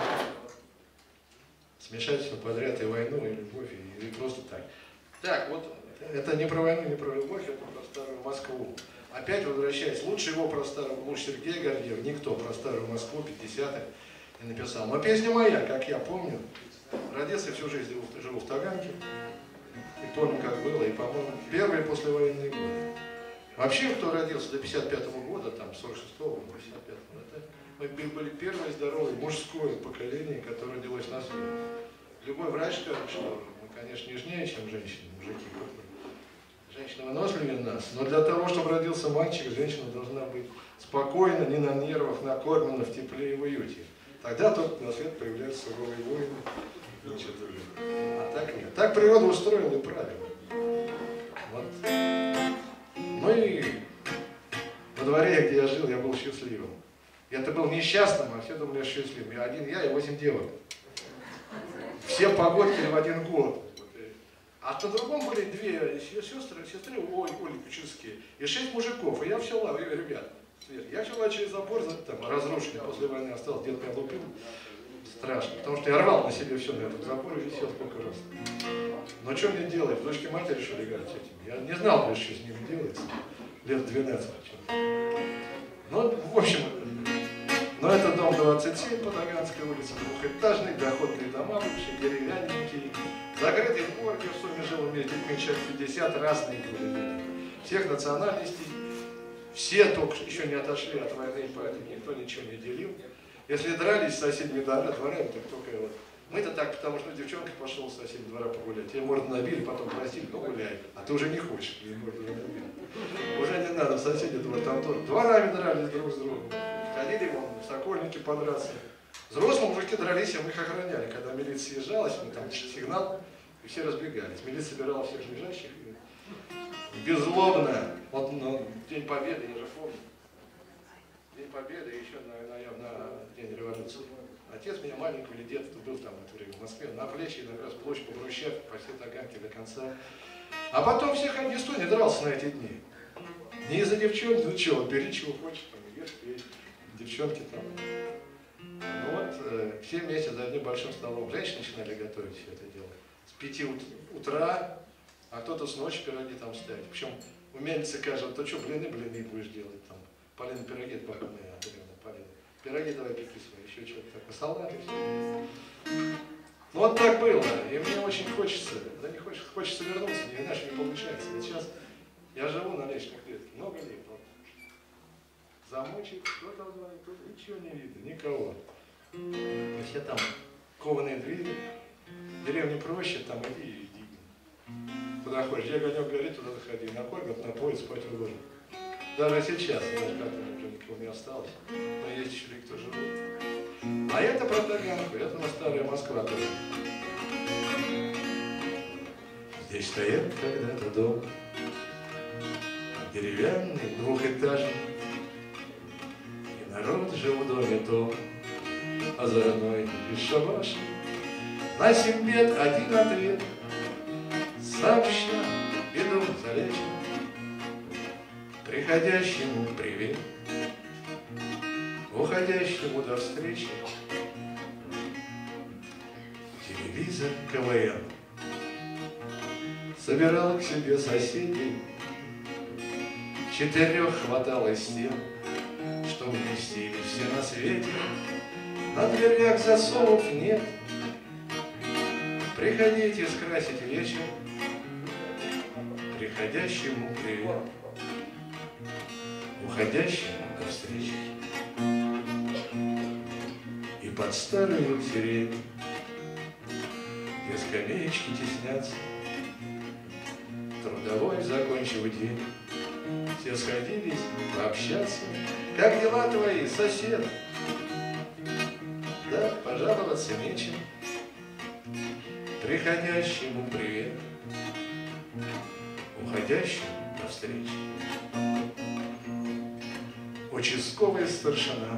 Смешать все подряд, и войну, и любовь, и, и просто так. Так, вот это не про войну, не про любовь, это про старую Москву. Опять возвращаясь, лучше его про старую, лучше Сергей Гордеев, никто про старую Москву пятидесятых не написал. Но песня моя, как я помню, родился всю жизнь, живу в Таганке, и помню, как было, и, по-моему, первые послевоенные годы. Вообще, кто родился до пятьдесят пятого года, там, сорок шестого, пятьдесят пятого, это мы были первое здоровое мужское поколение, которое родилось на свет. Любой врач скажет, что мы, конечно, нежнее, чем женщины, мужики. Женщина выносливее нас, но для того, чтобы родился мальчик, женщина должна быть спокойна, не на нервах, накормлена, в тепле и в уюте. Тогда только на свет появляются суровые войны. А так нет. Так природа устроила и правильно. Вот. Ну и во дворе, где я жил, я был счастливым. Я-то был несчастным, а все думали, я счастливым. Я один я и восемь девок. Все погодки в один год. А на другом были две сестры, сестры Ой, Оли Кучинские, и шесть мужиков. И я все ловил, ребят, я все через забор, там, разрушенный, после войны остался, дед меня лупил. Страшно, потому что я рвал на себе все на этом заборе, висел сколько раз. Но что мне делать? Дочки матери, что ли, играть с этим? Я не знал, что с ними делается. Лет двенадцать. Ну, в общем, но это дом двадцать семь по Таганской улице, двухэтажный, доходные дома, бывшие деревянненькие. Закрытый двор, где в сумме жило вместе человек пятьдесят, разные были люди. Всех национальностей. Все только еще не отошли от войны, поэтому никто ничего не делил. Если дрались с соседними дворами, так только вот. Мы-то так, потому что девчонка пошел с соседнего двора погулять. Тебе морду набили, потом простили, ну гуляй. А ты уже не хочешь, тебе морду набили. Уже не надо, соседи двор, там тоже дворами дрались друг с другом. Ходили вон в Сокольники подраться. Взрослые мужики дрались, и мы их охраняли. Когда милиция съезжалась, мы там сигнал, и все разбегались. Милиция собирала всех лежащих. Беззлобно. Вот ну, День Победы, я же помню. День Победы и еще на, на, на День революции. Отец меня маленького или детства был там в это время в Москве, на плечи, иногда с площадь по брусчатке, по всей Таганке до конца. А потом всех никто не дрался на эти дни. Не из-за девчонки, ну что, вот бери чего хочешь, там, ешь, пей, девчонки там. Ну вот, э, все вместе за одним большим столом. Женщины начинали готовить все это дело. С пяти утра, а кто-то с ночи пироги там ставит. Причем у мельницы кажут, то что, блины, блины будешь делать там. Полина пироги, это баба моя, Полина. Пироги давай пеки свои, еще что-то такое, салаты, все. Ну вот так было, и мне очень хочется, да не хочется, хочется вернуться, не иначе не получается. Вот сейчас я живу на Млечной клетке, много лет. Вот. Замочек, кто там звонит, тут ничего не видно, никого. Все там кованые двери, деревня проще, там иди и иди. Куда хочешь, где огонек горит, туда заходи, накормят, напоят, спать уложат. Даже сейчас, даже как-то уже никого не осталось, но есть еще люди, кто живут. А это про Таганку, это на старая Москва тоже. Здесь стоял когда-то дом, деревянный, двухэтажный, и народ жил в доме том, озорной, бесшабашный. На семь лет один ответ, сообща, иду залечен, приходящему привет, уходящему до встречи. Телевизор КВН собирал к себе соседей, четырех хватало стен, что вместили все на свете. На дверях засовов нет. Приходите скрасить вечер, приходящему привет, уходящему до встречи. И под старую сирень, где скамеечки теснятся, трудовой закончив день, все сходились пообщаться. Как дела твои, сосед? Да, пожаловаться нечем. Приходящему привет, уходящему до встречи. Участковый старшина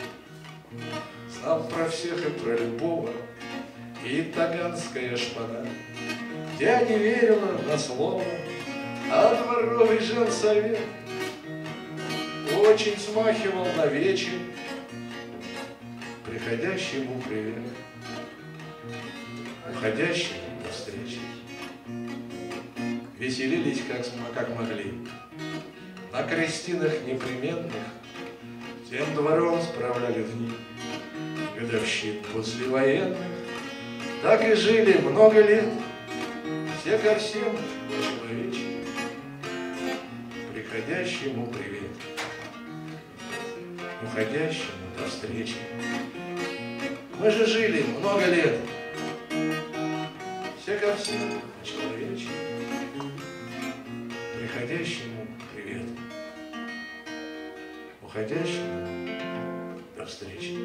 знал про всех и про любого, и таганская шпана. Я не верила на слово, а дворовый женсовет очень смахивал на вечер. Приходящему привет, уходящему до встречи. Веселились как, как могли, на крестинах непременных, тем двором справляли дни годовщин послевоенных. Так и жили много лет, все ко всем по-человечески. Приходящему привет, уходящему до встречи. Мы же жили много лет, все ко всем по-человечески. Приходящему привет, уходящему до встречи.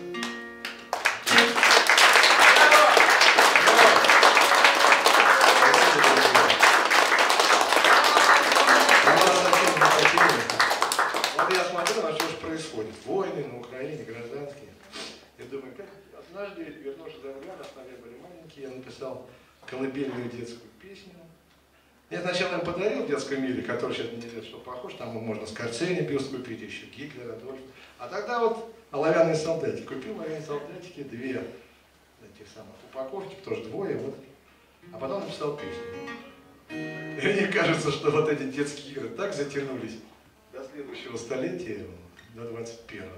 Вот я смотрю, на что же происходит. Войны на Украине, гражданские. Я думаю, как однажды, вернувшись за рулем, основные были маленькие, я написал колыбельную детскую песню. Я сначала им подарил детскую мире, который сейчас не знаю, что похож, там можно Скорцени бюст купить, еще Гитлера, Адольф. А тогда вот оловянные солдатики. Купил оловянные солдатики, две этих самых упаковки, тоже двое, вот. А потом написал песню. И мне кажется, что вот эти детские игры так затянулись до следующего столетия, до двадцать первого.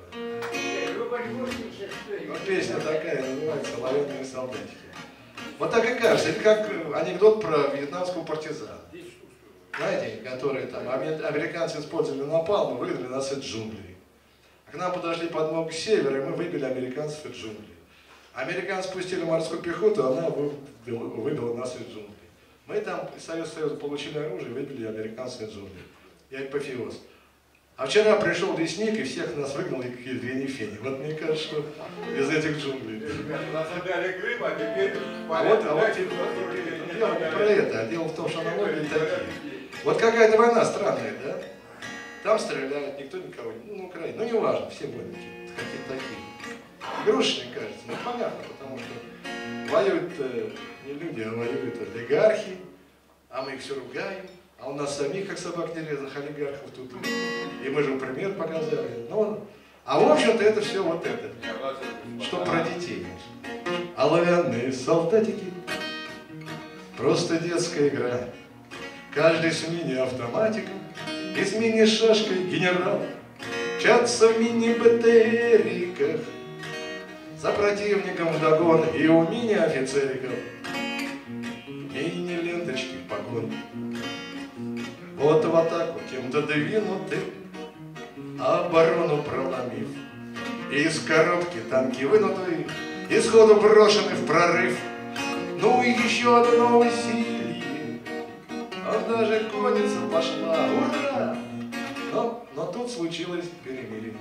Вот песня такая, называется «Оловянные солдатики». Вот так и кажется, это как анекдот про вьетнамского партизана. Знаете, которые там, американцы использовали напалм, мы выгнали нас из джунглей. А к нам подошли подмоги с севера, и мы выбили американцев из джунглей. Американцы спустили морскую пехоту, она выбила, выбила нас из джунглей. Мы там из Советского Союза получили оружие и выбили американцев из джунглей. И апофеоз. А вчера пришел лесник и всех нас выгнал и к Евгении Фене. Вот мне кажется, что из этих джунглей. Нас отдали Крым, а теперь... А вот, а вот дело не про это, а дело в том, что аналогии такие. Вот какая-то война странная, да? Там стреляют, никто никого не... Ну, на Украине, ну не важно, все войны какие-то такие. Игрушечный кажется, ну понятно, потому что воюют э, не люди, а воюют олигархи, а мы их все ругаем, а у нас самих, как собак нерезанных, олигархов тут, и мы же пример показали. Ну, а в общем-то это все вот это, что про детей. Оловянные солдатики, просто детская игра, каждый с мини-автоматиком и с мини-шашкой генерал, мчатся в мини-БТРиках, за противником вдогон и у мини-офицериков мини-ленточки в погон. Вот в атаку кем-то двинуты, оборону проломив, и из коробки танки вынуты, и сходу брошены в прорыв. Ну и еще одно усилие, а даже конница пошла, ура! Но, но тут случилось перемирие.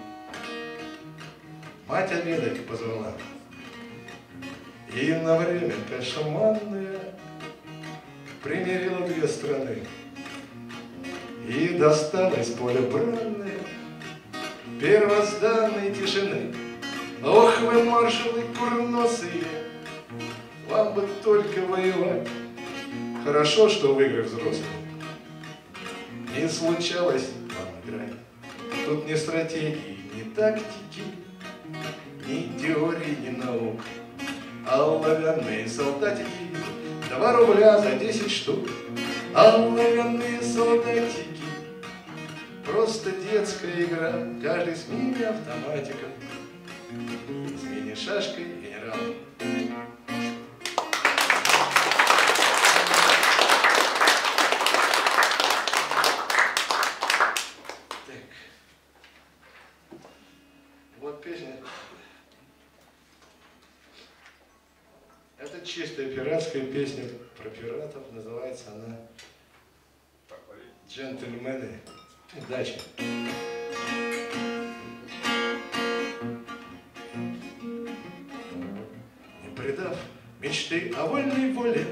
Мать обедать позвала, и на время кошмарное примирила две страны. И достала из поля бранные первозданной тишины. Ох вы, маршалы курносые, вам бы только воевать. Хорошо, что в игры взрослые не случалось вам играть. Тут ни стратегии, ни тактики, ни теории, ни наук. Оловянные солдатики, два рубля за десять штук. Оловянные солдатики, просто детская игра, каждый с мини-автоматиком, с мини-шашкой генерал. Так. Вот песня. Это чистая пиратская песня про пиратов, называется она «Джентльмены». Удачи! Не предав мечты о вольной воле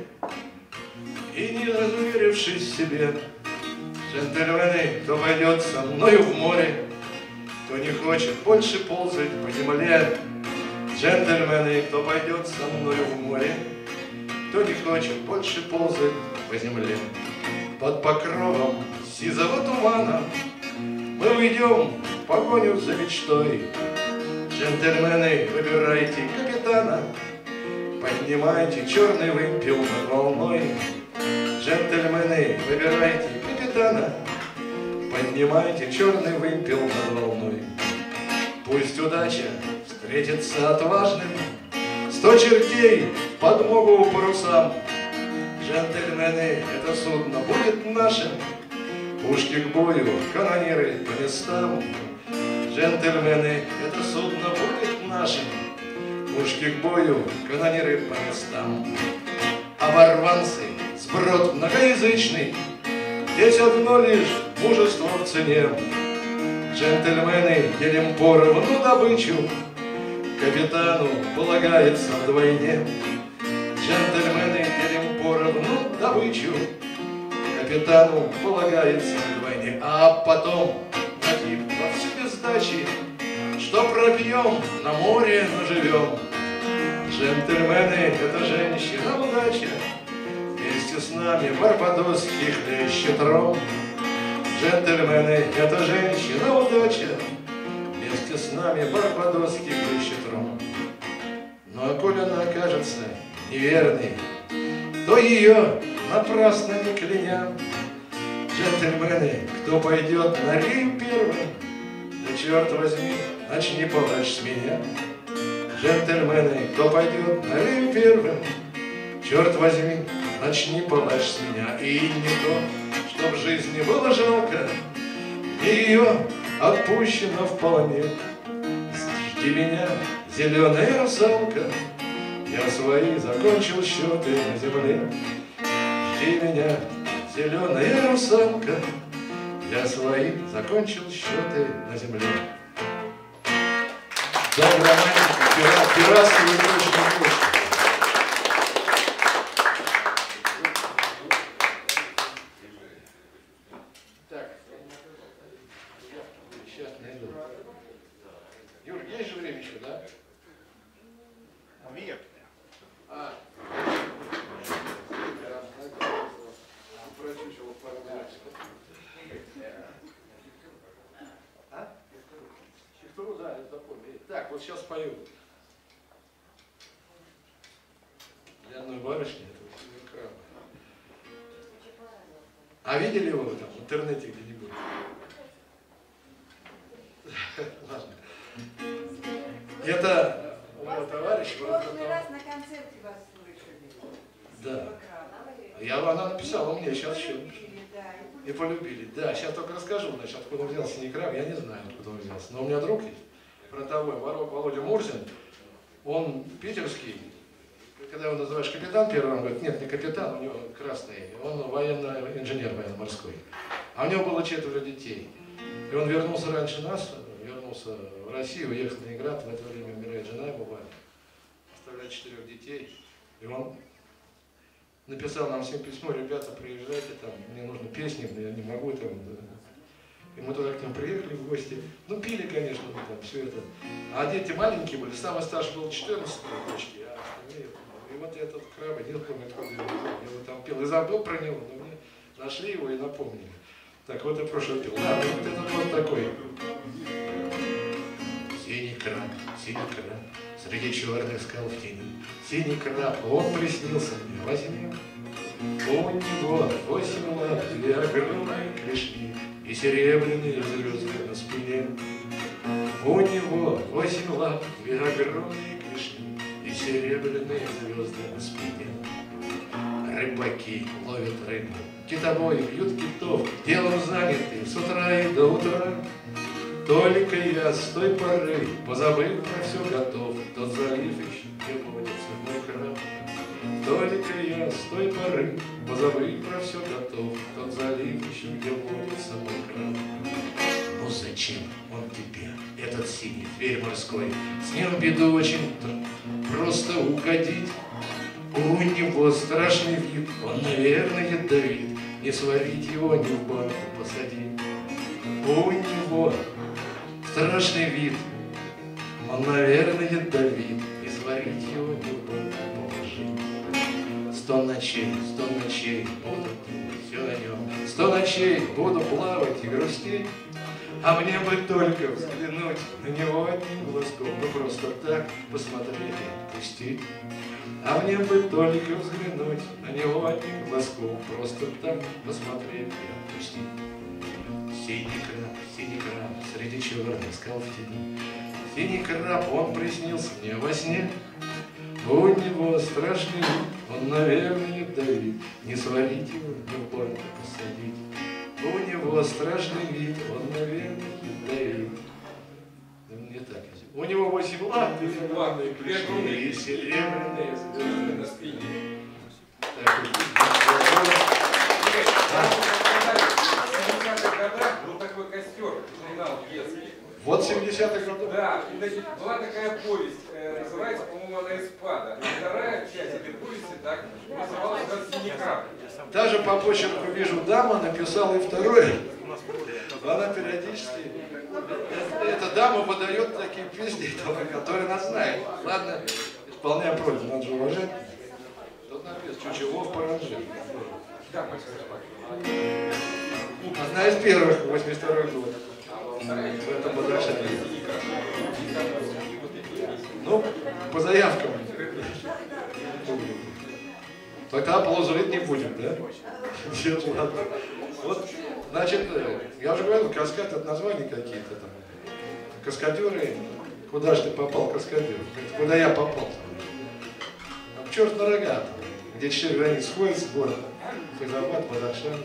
и не разуверившись в себе, джентльмены, кто пойдет со мною в море, кто не хочет больше ползать по земле. Джентльмены, кто пойдет со мною в море, кто не хочет больше ползать по земле. Под покровом сизого тумана мы уйдем в погоню за мечтой. Джентльмены, выбирайте капитана, поднимайте черный вымпел над волной. Джентльмены, выбирайте капитана, поднимайте черный вымпел над волной. Пусть удача встретится отважным, сто чертей в подмогу парусам. Джентльмены, это судно будет нашим, пушки к бою, канониры по местам. Джентльмены, это судно будет нашим, пушки к бою, канониры по местам. Оборванцы, сброд многоязычный, здесь одно лишь мужество в цене. Джентльмены, делим поровну добычу, капитану полагается вдвойне. Джентльмены, делим поровну добычу, капитану полагается вдвойне. А потом, напив во всю без сдачи, что пропьем, на море наживем. Джентльмены, это женщина удача, вместе с нами барбадосский хлещет ром. Джентльмены, это женщина удача, вместе с нами барбадосский хлещет ром. Ну а коль она окажется неверной, то ее напрасно не кляня. Джентльмены, кто пойдет на Рим первым, да черт возьми, начни палач с меня. Джентльмены, кто пойдет на Рим первым, черт возьми, начни палач с меня. И не то, чтоб жизни было жалко, и ее отпущено вполне. Жди меня, зеленая русалка, я свои закончил счеты на земле. Жди меня, зеленая русалка, я свои закончил счеты на земле. Да, романтика, пират, пиратский восточный путь. Так, сейчас найду. Юр, есть же время еще, да? вот сейчас пою. Для одной барышни этого синего краба. А видели его там в интернете где-нибудь? Ладно. Это у моего товарища. В прошлый раз на концерте вас слышали. Да. Я, она написала мне, сейчас еще. И полюбили. Да, сейчас только расскажу, значит, откуда он взялся синий краб, я не знаю, откуда он взялся. Но у меня друг есть, фронтовой, Володя Мурзин, он питерский. Когда его называешь капитан первый, он говорит, нет, не капитан, у него красный, он военный инженер военно-морской. А у него было четверо детей. И он вернулся раньше нас, вернулся в Россию, уехал в Ленинград, в это время умирает жена его, Ваня, оставляет четырех детей. И он написал нам всем письмо, ребята, приезжайте, там, мне нужны песни, я не могу там. И мы туда к ним приехали в гости. Ну, пили, конечно, мы там все это. А дети маленькие были, самый старший был четырнадцать, дочки, а остальные. И вот этот краб, я не помню, откуда я его, я его там пел и забыл про него, но мне нашли его и напомнили. Так, вот я прошлый пел. Да, вот этот вот такой. Синий краб, синий краб, среди черных скал в тени. Синий краб, он приснился мне во сне. У него восемь лап, две огромные клешни и серебряные звезды на спине. У него восемь лап, две огромные клешни и серебряные звезды на спине. Рыбаки ловят рыбу, китобои бьют китов, делом заняты с утра и до утра. Только я с той поры, позабыв про все, готов тот залив еще, где водится мой краб. Только я с той поры, позабыв про все, готов тот залив еще, где водится мой краб. Ну зачем он тебе, этот синий зверь морской? С ним беду очень просто угодить. У него страшный вид, он, наверное, ядовит. Не сварить его, ни в банку посадить. У него страшный вид, он, наверное, ядовит. Не сварить его, ни в банку положить. Сто ночей, сто ночей буду думать все о нем. Сто ночей буду плавать и грустить. А мне бы только взглянуть на него одним глазком, ну просто так посмотреть и отпустить. А мне бы только взглянуть на него одним глазком, просто так посмотреть и отпустить. Синий краб, синий краб, среди черных скал в тени. Синий краб, он приснился мне во сне. У него страшный вид, он, наверное, ядовит. Не сварить его, ни в банку посадить. У него страшный вид, он, наверное, ядовит. Не так. У него восемь лап, и огромные клешни, и серебряные звезды на спине. Так, был такой костер, журнал детский. вот семидесятых годов. Да, значит, была такая повесть, э, называется, по-моему, она «Эспада». Вторая часть этой повести так называлась «Как синий краб». Даже по почерку вижу, дама написала и второе. Она периодически, эта дама выдает такие песни, которые она знает. Ладно, исполняя просьбу, надо же уважать. Тут написано «Чучелов Паранжи». Да, большой. Одна из первых, восемьдесят второй год. В этом подражании. Ну, по заявкам. Тогда полузрыть не будем, да? Нет, ладно. Вот, значит, я уже говорил, каскад — это названия какие-то там. Каскадеры, куда же ты попал, каскадер? Куда я попал? Там, черт на рога, там, где четыре границы сходятся, город Файзабад, Бадахшан.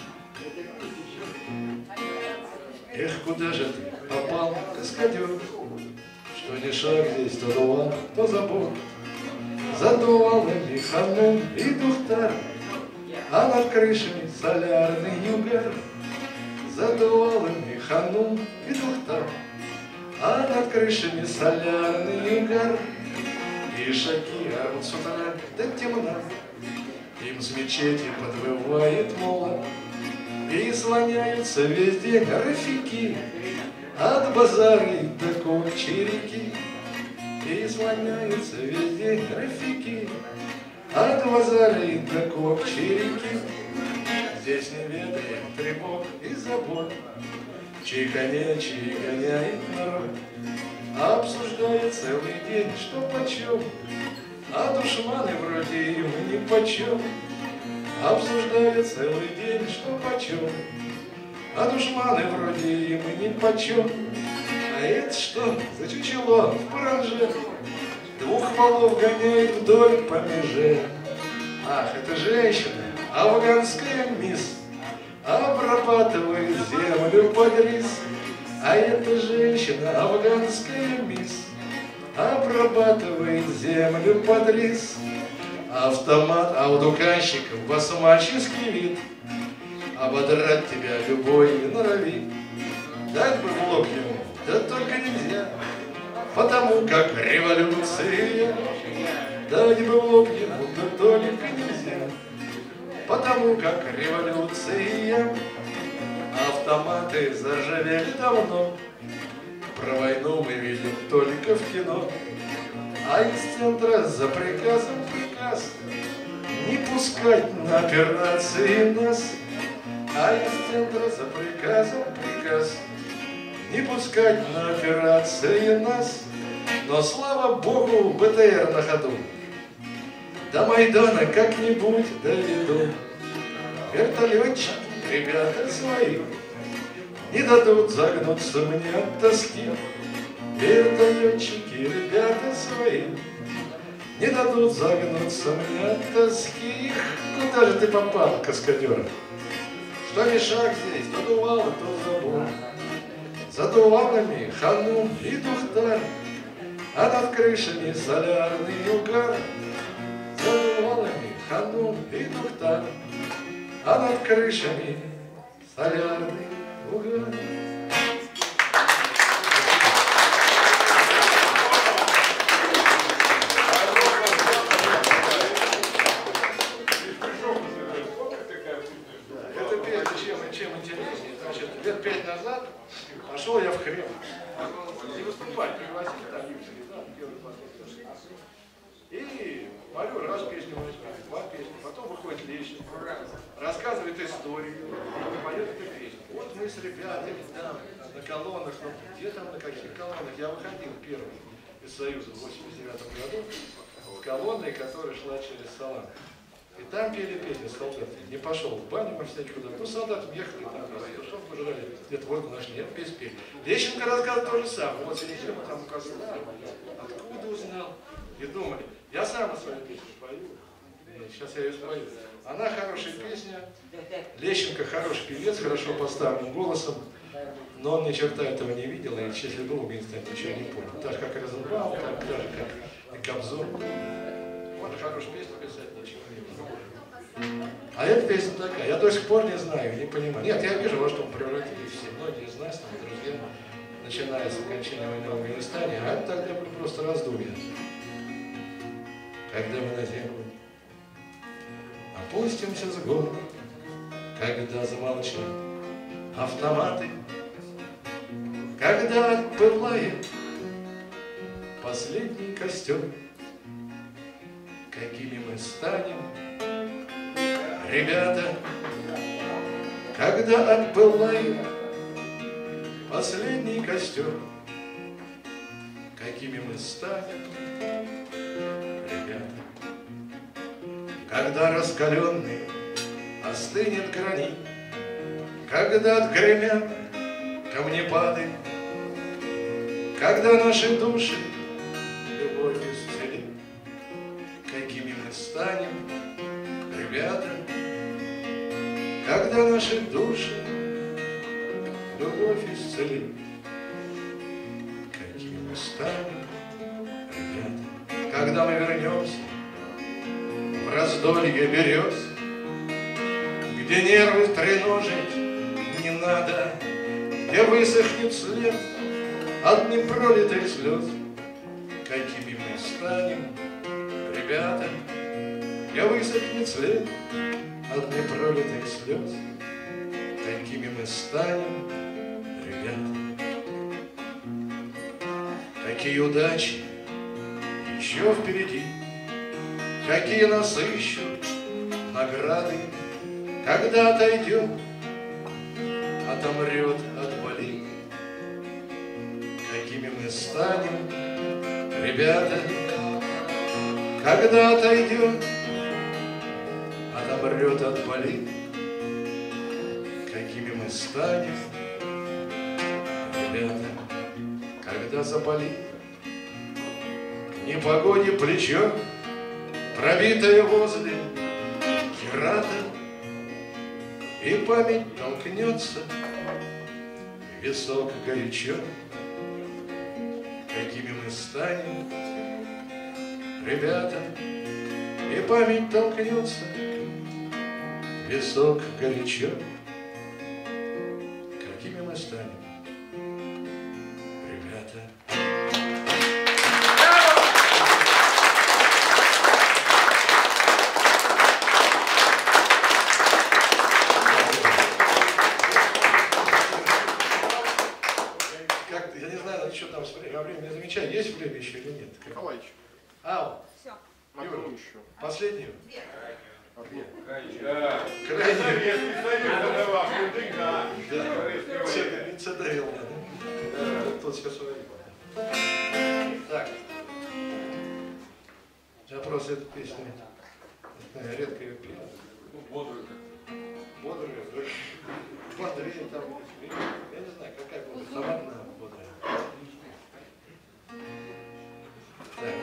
Эх, куда же ты попал, каскадер? Что ни шаг здесь, то дуван, то забор. Задувалами ханум и духтар, а над крышами солярный югар. Задувалами ханум и духтар, а над крышами солярный югар. И шаги орут с утра до темна, им с мечети подвывает мола. И слоняются везде графики, от базары до купчей реки. И слоняются везде графики, от базары до купчей реки. Здесь не ведаем тревог и забот, чьи коней, чьи гоняет народ. обсуждая целый день, что почем, а душманы вроде им нипочем. Обсуждали целый день, что почем, а душманы вроде им нипочем. А это что за чучело в паранже, двух валов гоняет вдоль по меже. Ах, это женщина, афганская мисс, обрабатывает землю под рис. А эта женщина, афганская мисс, обрабатывает землю под рис. Автомат, а у дуканщиков басмаческий вид, ободрать тебя любой норовит. Дать бы в лоб ему, да только нельзя, потому как революция. Дать бы в лоб ему, да только нельзя, потому как революция. Автоматы заржавели давно, про войну мы видим только в кино. А из центра за приказом приказ не пускать на операции нас. А из центра за приказом приказ не пускать на операции нас. Но слава богу, БТР на ходу до Майдана как-нибудь доведу. Вертолетчики, ребята свои, не дадут загнуться мне от тоски. Вертолетчики, ребята свои, не дадут загнуться мне от тоски. Куда же ты попал, каскадер? Что ни шаг здесь, то дувало, то забор. За дувалами Ханум и Духтар, а над крышами солярный угар. За дувалами Ханум и Духтар, а над крышами солярный угар. Лет пять назад пошел я в хрен. Не выступать, пригласили там первый послушать. И молю, раз песню возьмем, два песни. Потом выходит Лещенко, рассказывает историю, поет эту песню. Вот мы с ребятами там на колоннах, ну, где там, на каких колоннах? Я выходил первый из Союза в восемьдесят девятом году с колонной, которая шла через Салам. И там пели песни солдаты. Не пошел в баню, мы всякие куда. Ну, солдаты ехали там, что пожрали, где-то воду нашли, нет, песни пели. Лещенко рассказывал то же самое. Вот сидели там у костра, откуда узнал? И думали, я сам свою песню пою. Сейчас я ее спою. Она хорошая песня. Лещенко хороший певец, хорошо поставленным голосом. Но он ни черта этого не видел, и если был убийцей, ничего не понял. Так же, как и Розенбаум, так даже как и Кобзон. Вот хорошую песню писать, ничего не видел. А эта песня такая, я до сих пор не знаю, не понимаю. Нет, я вижу, во что мы превратились все. Многие из нас, мои друзья, начиная с окончания войны в Афганистане, а это тогда были просто раздумья. Когда мы на землю опустимся с гор, когда замолчат автоматы, когда отпылает последний костер, какими мы станем, ребята, когда отпылает последний костер, какими мы станем, ребята, когда раскаленный остынет гранит, когда отгремят камнепады, когда наши души любовь исцелит, какими мы станем, ребята, когда наши души любовь исцелит, какими мы станем, ребята, когда мы вернемся в раздолье берез, где нервы треножить не надо, где высохнет след от непролитых слез, какими мы станем, ребята, где высохнет след от непролитых слез, какими мы станем, ребята. Какие удачи еще впереди, какие нас ищут награды, когда отойдет, отомрет от боли, какие какими мы станем, ребята, когда отойдет, отомрет, отболит, какими мы станем, ребята, когда заболит. К непогоде плечо, пробитое возле Херата, и память толкнется, висок горячо, какими мы станем, ребята, и память толкнется, висок горячо, какими мы станем, ребята. Я не знаю, что там с временем, время не замечаю, есть время еще или нет? Николаевич, А, Все. одну еще. последнюю? Одну. Да. Крайнюю. Да. Да. Цедавил, да? Тут все свое. Так. Я просто эту песню, я редко ее пел. Ну, бодрый. Бодрая, бодрее там, я не знаю, какая будет, томатная, бодрая. Так.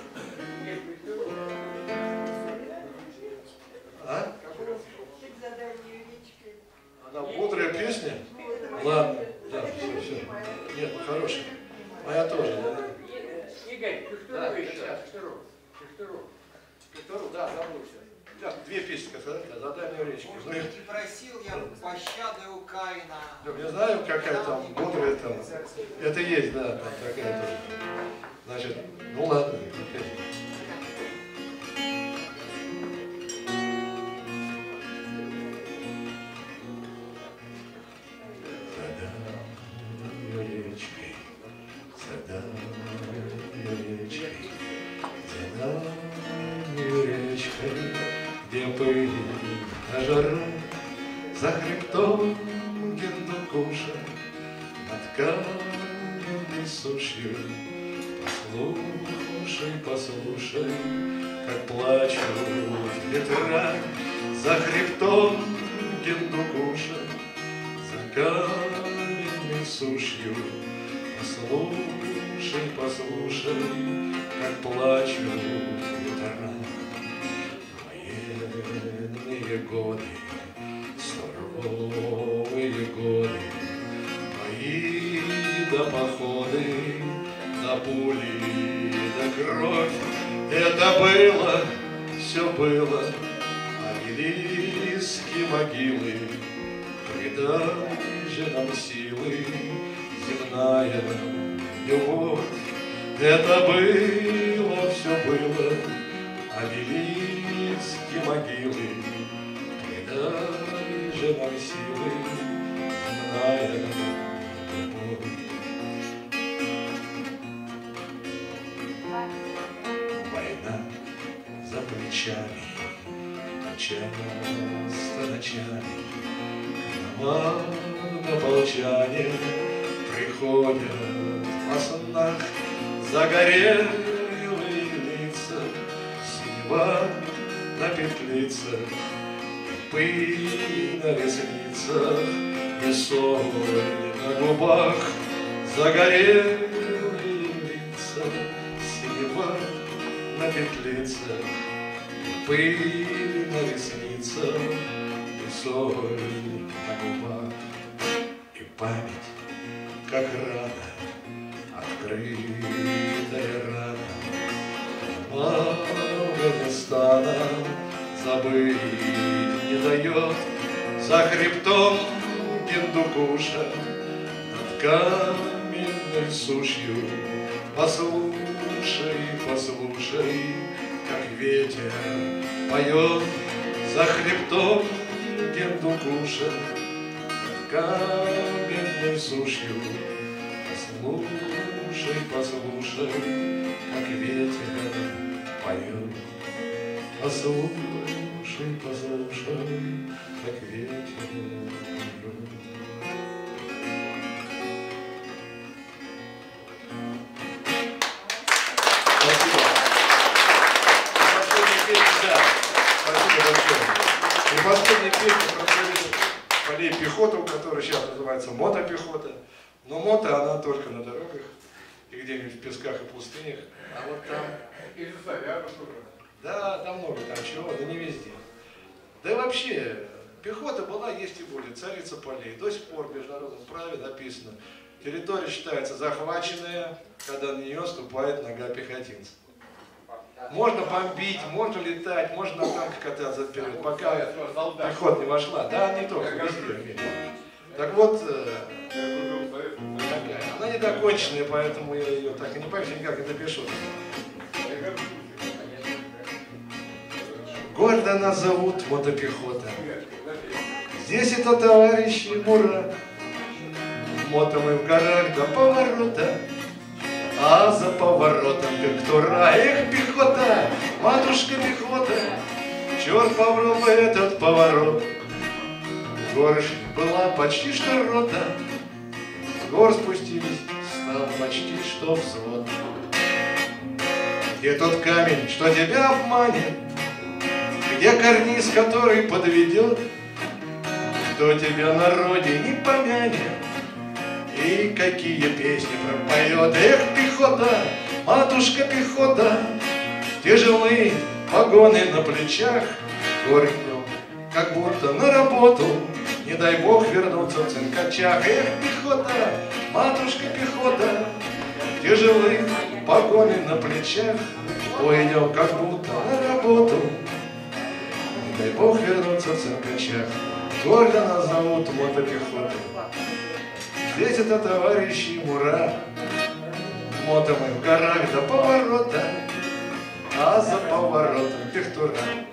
А? За дальней речкой. Она бодрая песня? Ладно, да, все, все. Нет, ну хорошая. Моя тоже, да. Игорь, ты Да, второй еще. сейчас. Второй. Второй. Вторую, да, забыл сейчас. Да, две песни, сказать, за дальнюю речку. Ну, я, Не просил я пощады у Каина. я не знаю, какая там бодрая там. Это есть, да, там такая тоже. Значит, ну ладно. Где пыль на жару, за хребтом Гиндукуша, над каменной сушью. Послушай, послушай, как плачут ветра за хребтом Гиндукуша, за каменной сушью. Послушай, послушай, как плачут ветра. Военные годы, суровые годы, бои да походы, да пули, да кровь. Это было, все было, обелиски, могилы, придай же нам силы, земная любовь. Это было, все было, обелиски, могилы, придай же нам силы, земная любовь. Война за плечами, а часто ночами однополчане приходят во снах, загорелые лица, синева на петлицах, пыль на ресницах и соль на губах. Загорелые лица, синева на петлицах, пыль на ресницах и соль на губах. И память, как рана, открытая рана, Афганистана забыть не дает. За хребтом Гиндукуша, над каменной сушью. Послушай, послушай, как ветер поет. За хребтом Гиндукуша, над каменной сушью. Послушай, послушай, как ветер поет. Послушай, послушай, как ветер поет. полей пехота, у которой сейчас называется мотопехота. Но мото она только на дорогах и где-нибудь в песках и пустынях. А вот там... И за соляру тоже. Да, там много там чего, да не везде. Да и вообще, пехота была, есть и будет, царица полей. До сих пор в международном праве написано, территория считается захваченная, когда на нее ступает нога пехотинца. Можно бомбить, можно летать, можно на танках кататься вперед, пока пехота не вошла. Да, не только, везде в мире. Так вот, такая. Она недоконченная, поэтому я ее так и не пойму, никак не допишу. Гордо нас зовут мотопехота. Здесь это товарищи Мура. Мото мы в горах до поворота. А за поворотом пектура. Эх, пехота, матушка пехота, черт побрал бы этот поворот. В горы была почти что рота. С гор спустились, стал почти что взвод. Где тот камень, что тебя обманет? Где карниз, который подведет? Кто тебя на родине помянет? И какие песни пропоет? Эх, пехота, матушка пехота, тяжелые погоны на плечах, горы днем, как будто на работу, не дай бог вернуться в цинкачах. Эх, пехота, матушка пехота, тяжелые погоны на плечах, ой, идем, как будто на работу, не дай бог вернуться в цинкачах. Гордо нас зовут мотопехотой. Здесь это товарищи Мура. Мото мы в горах до поворота, а за поворотом пехтура.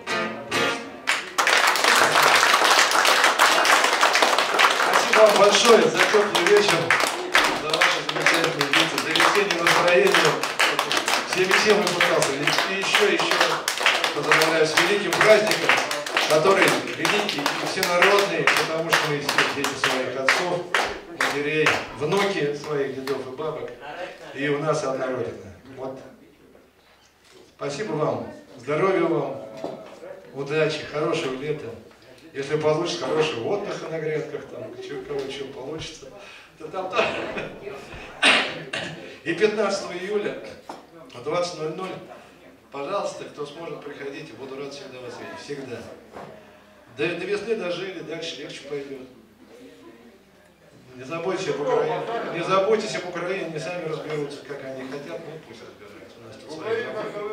Спасибо вам большое за теплый вечер, за ваши замечательные лица, за весеннее настроение. Всеми всем выпускался. И еще, еще поздравляю с великим праздником, который великий и всенародный, потому что мы все дети своих отцов, матерей, внуки своих дедов и бабок, и у нас одна Родина. Вот. Спасибо вам, здоровья вам, удачи, хорошего лета. Если получится, хорошего отдыха на грядках, там, у кого что получится, то там, там. И пятнадцатого июля в двадцать ноль ноль, пожалуйста, кто сможет, приходите, буду рад всегда вас видеть, всегда. До, до весны дожили, дальше легче пойдет. Не заботьтесь об Украине, не заботьтесь об Украине, они сами разберутся, как они хотят, ну пусть разбираются. У нас тут свои